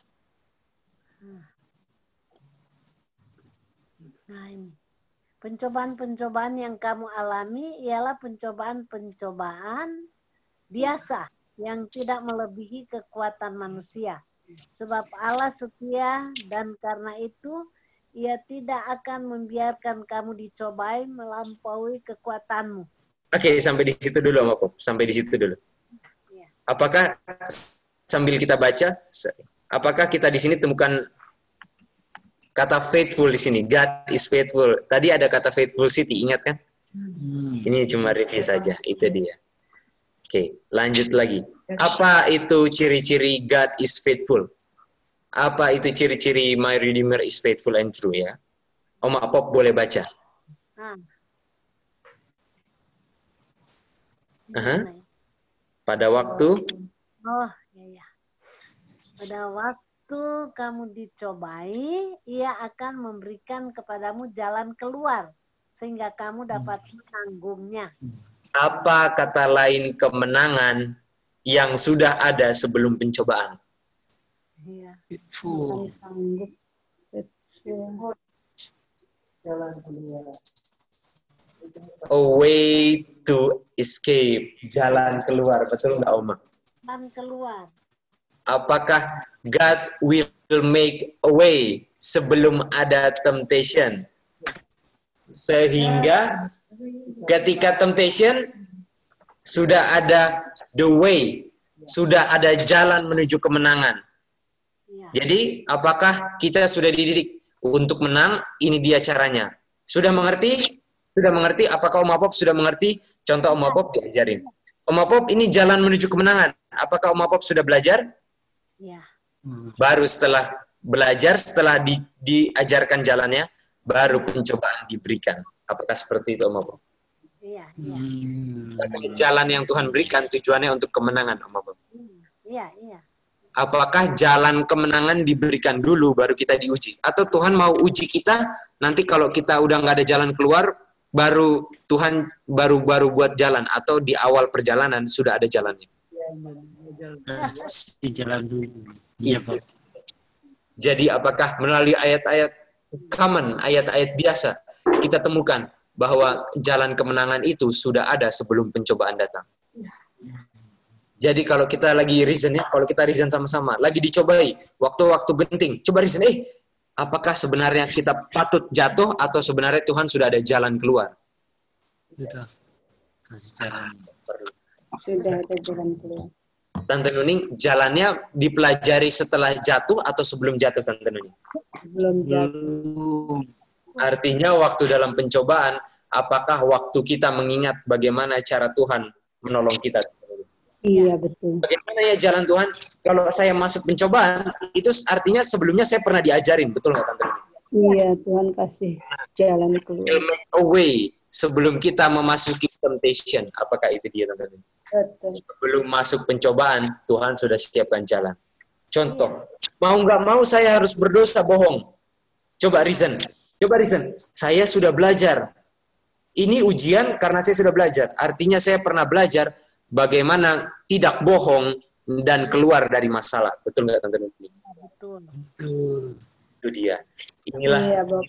Nah ini. Pencobaan-pencobaan yang kamu alami ialah pencobaan-pencobaan biasa yang tidak melebihi kekuatan manusia. Sebab Allah setia dan karena itu Ia tidak akan membiarkan kamu dicobai melampaui kekuatanmu. Oke, sampai di situ dulu, Om Pop. Sampai di situ dulu. Apakah sambil kita baca, apakah kita di sini temukan kata faithful di sini? God is faithful. Tadi ada kata faithful city, ingat kan? Hmm. Ini cuma review saja, itu dia. Oke, lanjut lagi. Apa itu ciri-ciri God is faithful? Apa itu ciri-ciri my Redeemer is faithful and true ya? Om Pop boleh baca. Nah. Uh-huh. Pada waktu Oh, ya ya. Pada waktu kamu dicobai, Ia akan memberikan kepadamu jalan keluar sehingga kamu dapat menanggungnya. Apa kata lain kemenangan yang sudah ada sebelum pencobaan? Iya. Jalan keluar. A way to escape, jalan keluar, betul nggak Oma? Jalan keluar. Apakah God will make a way sebelum ada temptation? Sehingga ketika temptation sudah ada the way, sudah ada jalan menuju kemenangan. Jadi, apakah kita sudah dididik untuk menang? Ini dia caranya. Sudah mengerti? Sudah mengerti? Apakah Om Pop sudah mengerti? Contoh Om Pop diajarin. Om Pop, ini jalan menuju kemenangan. Apakah Om Pop sudah belajar? Ya. Baru setelah belajar, setelah di, diajarkan jalannya, baru pencobaan diberikan. Apakah seperti itu Om Pop? Iya, iya. Jalan yang Tuhan berikan tujuannya untuk kemenangan Om Pop. Iya, iya. Apakah jalan kemenangan diberikan dulu baru kita diuji? Atau Tuhan mau uji kita, nanti kalau kita udah nggak ada jalan keluar, baru Tuhan baru-baru buat jalan, atau di awal perjalanan sudah ada jalannya? Di jalan dulu. Iya, Pak. Jadi apakah melalui ayat-ayat common, ayat-ayat biasa, kita temukan bahwa jalan kemenangan itu sudah ada sebelum pencobaan datang? Jadi kalau kita lagi reason ya, kalau kita reason sama-sama, lagi dicobai, waktu-waktu genting, coba reason, eh, apakah sebenarnya kita patut jatuh atau sebenarnya Tuhan sudah ada jalan keluar? Sudah. Sudah ada jalan keluar. Tante Nuning, jalannya dipelajari setelah jatuh atau sebelum jatuh, Tante Nuning? Belum jatuh. Artinya waktu dalam pencobaan, apakah waktu kita mengingat bagaimana cara Tuhan menolong kita? Iya, betul. Bagaimana ya jalan Tuhan? Kalau saya masuk pencobaan, itu artinya sebelumnya saya pernah diajarin, betul nggak Tante? Iya, Tuhan kasih jalan keluar. He'll make a way sebelum kita memasuki temptation. Apakah itu dia Tante? Betul. Sebelum masuk pencobaan, Tuhan sudah siapkan jalan. Contoh, mau nggak mau saya harus berdosa bohong. Coba reason, coba reason. Saya sudah belajar. Ini ujian karena saya sudah belajar. Artinya saya pernah belajar bagaimana tidak bohong dan keluar dari masalah. Betul nggak, Tante Nuni? Betul. Itu dia. Inilah Iya, Bob.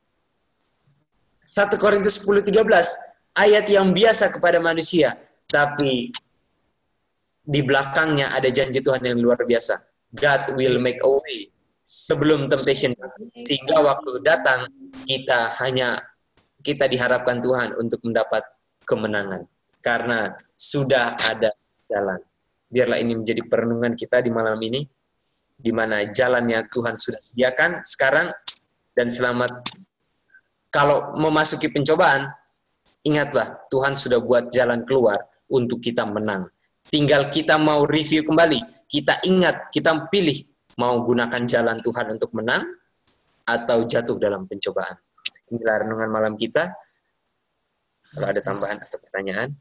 satu Korintus sepuluh tiga belas, ayat yang biasa kepada manusia, tapi di belakangnya ada janji Tuhan yang luar biasa. God will make a way sebelum temptation, sehingga waktu datang kita hanya kita diharapkan Tuhan untuk mendapat kemenangan karena sudah ada jalan. Biarlah ini menjadi perenungan kita di malam ini, di mana jalannya Tuhan sudah sediakan sekarang dan selamat. Kalau memasuki pencobaan, ingatlah Tuhan sudah buat jalan keluar untuk kita menang. Tinggal kita mau review kembali, kita ingat, kita pilih mau gunakan jalan Tuhan untuk menang atau jatuh dalam pencobaan. Inilah renungan malam kita. Kalau ada tambahan atau pertanyaan.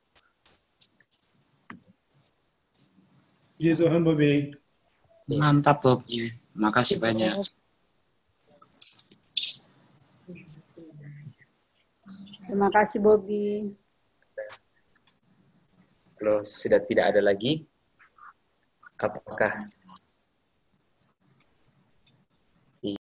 Puji Tuhan, Bobi. Mantap, Bobi. Makasih banyak. Terima kasih, Bobi. Kalau sudah tidak ada lagi, apakah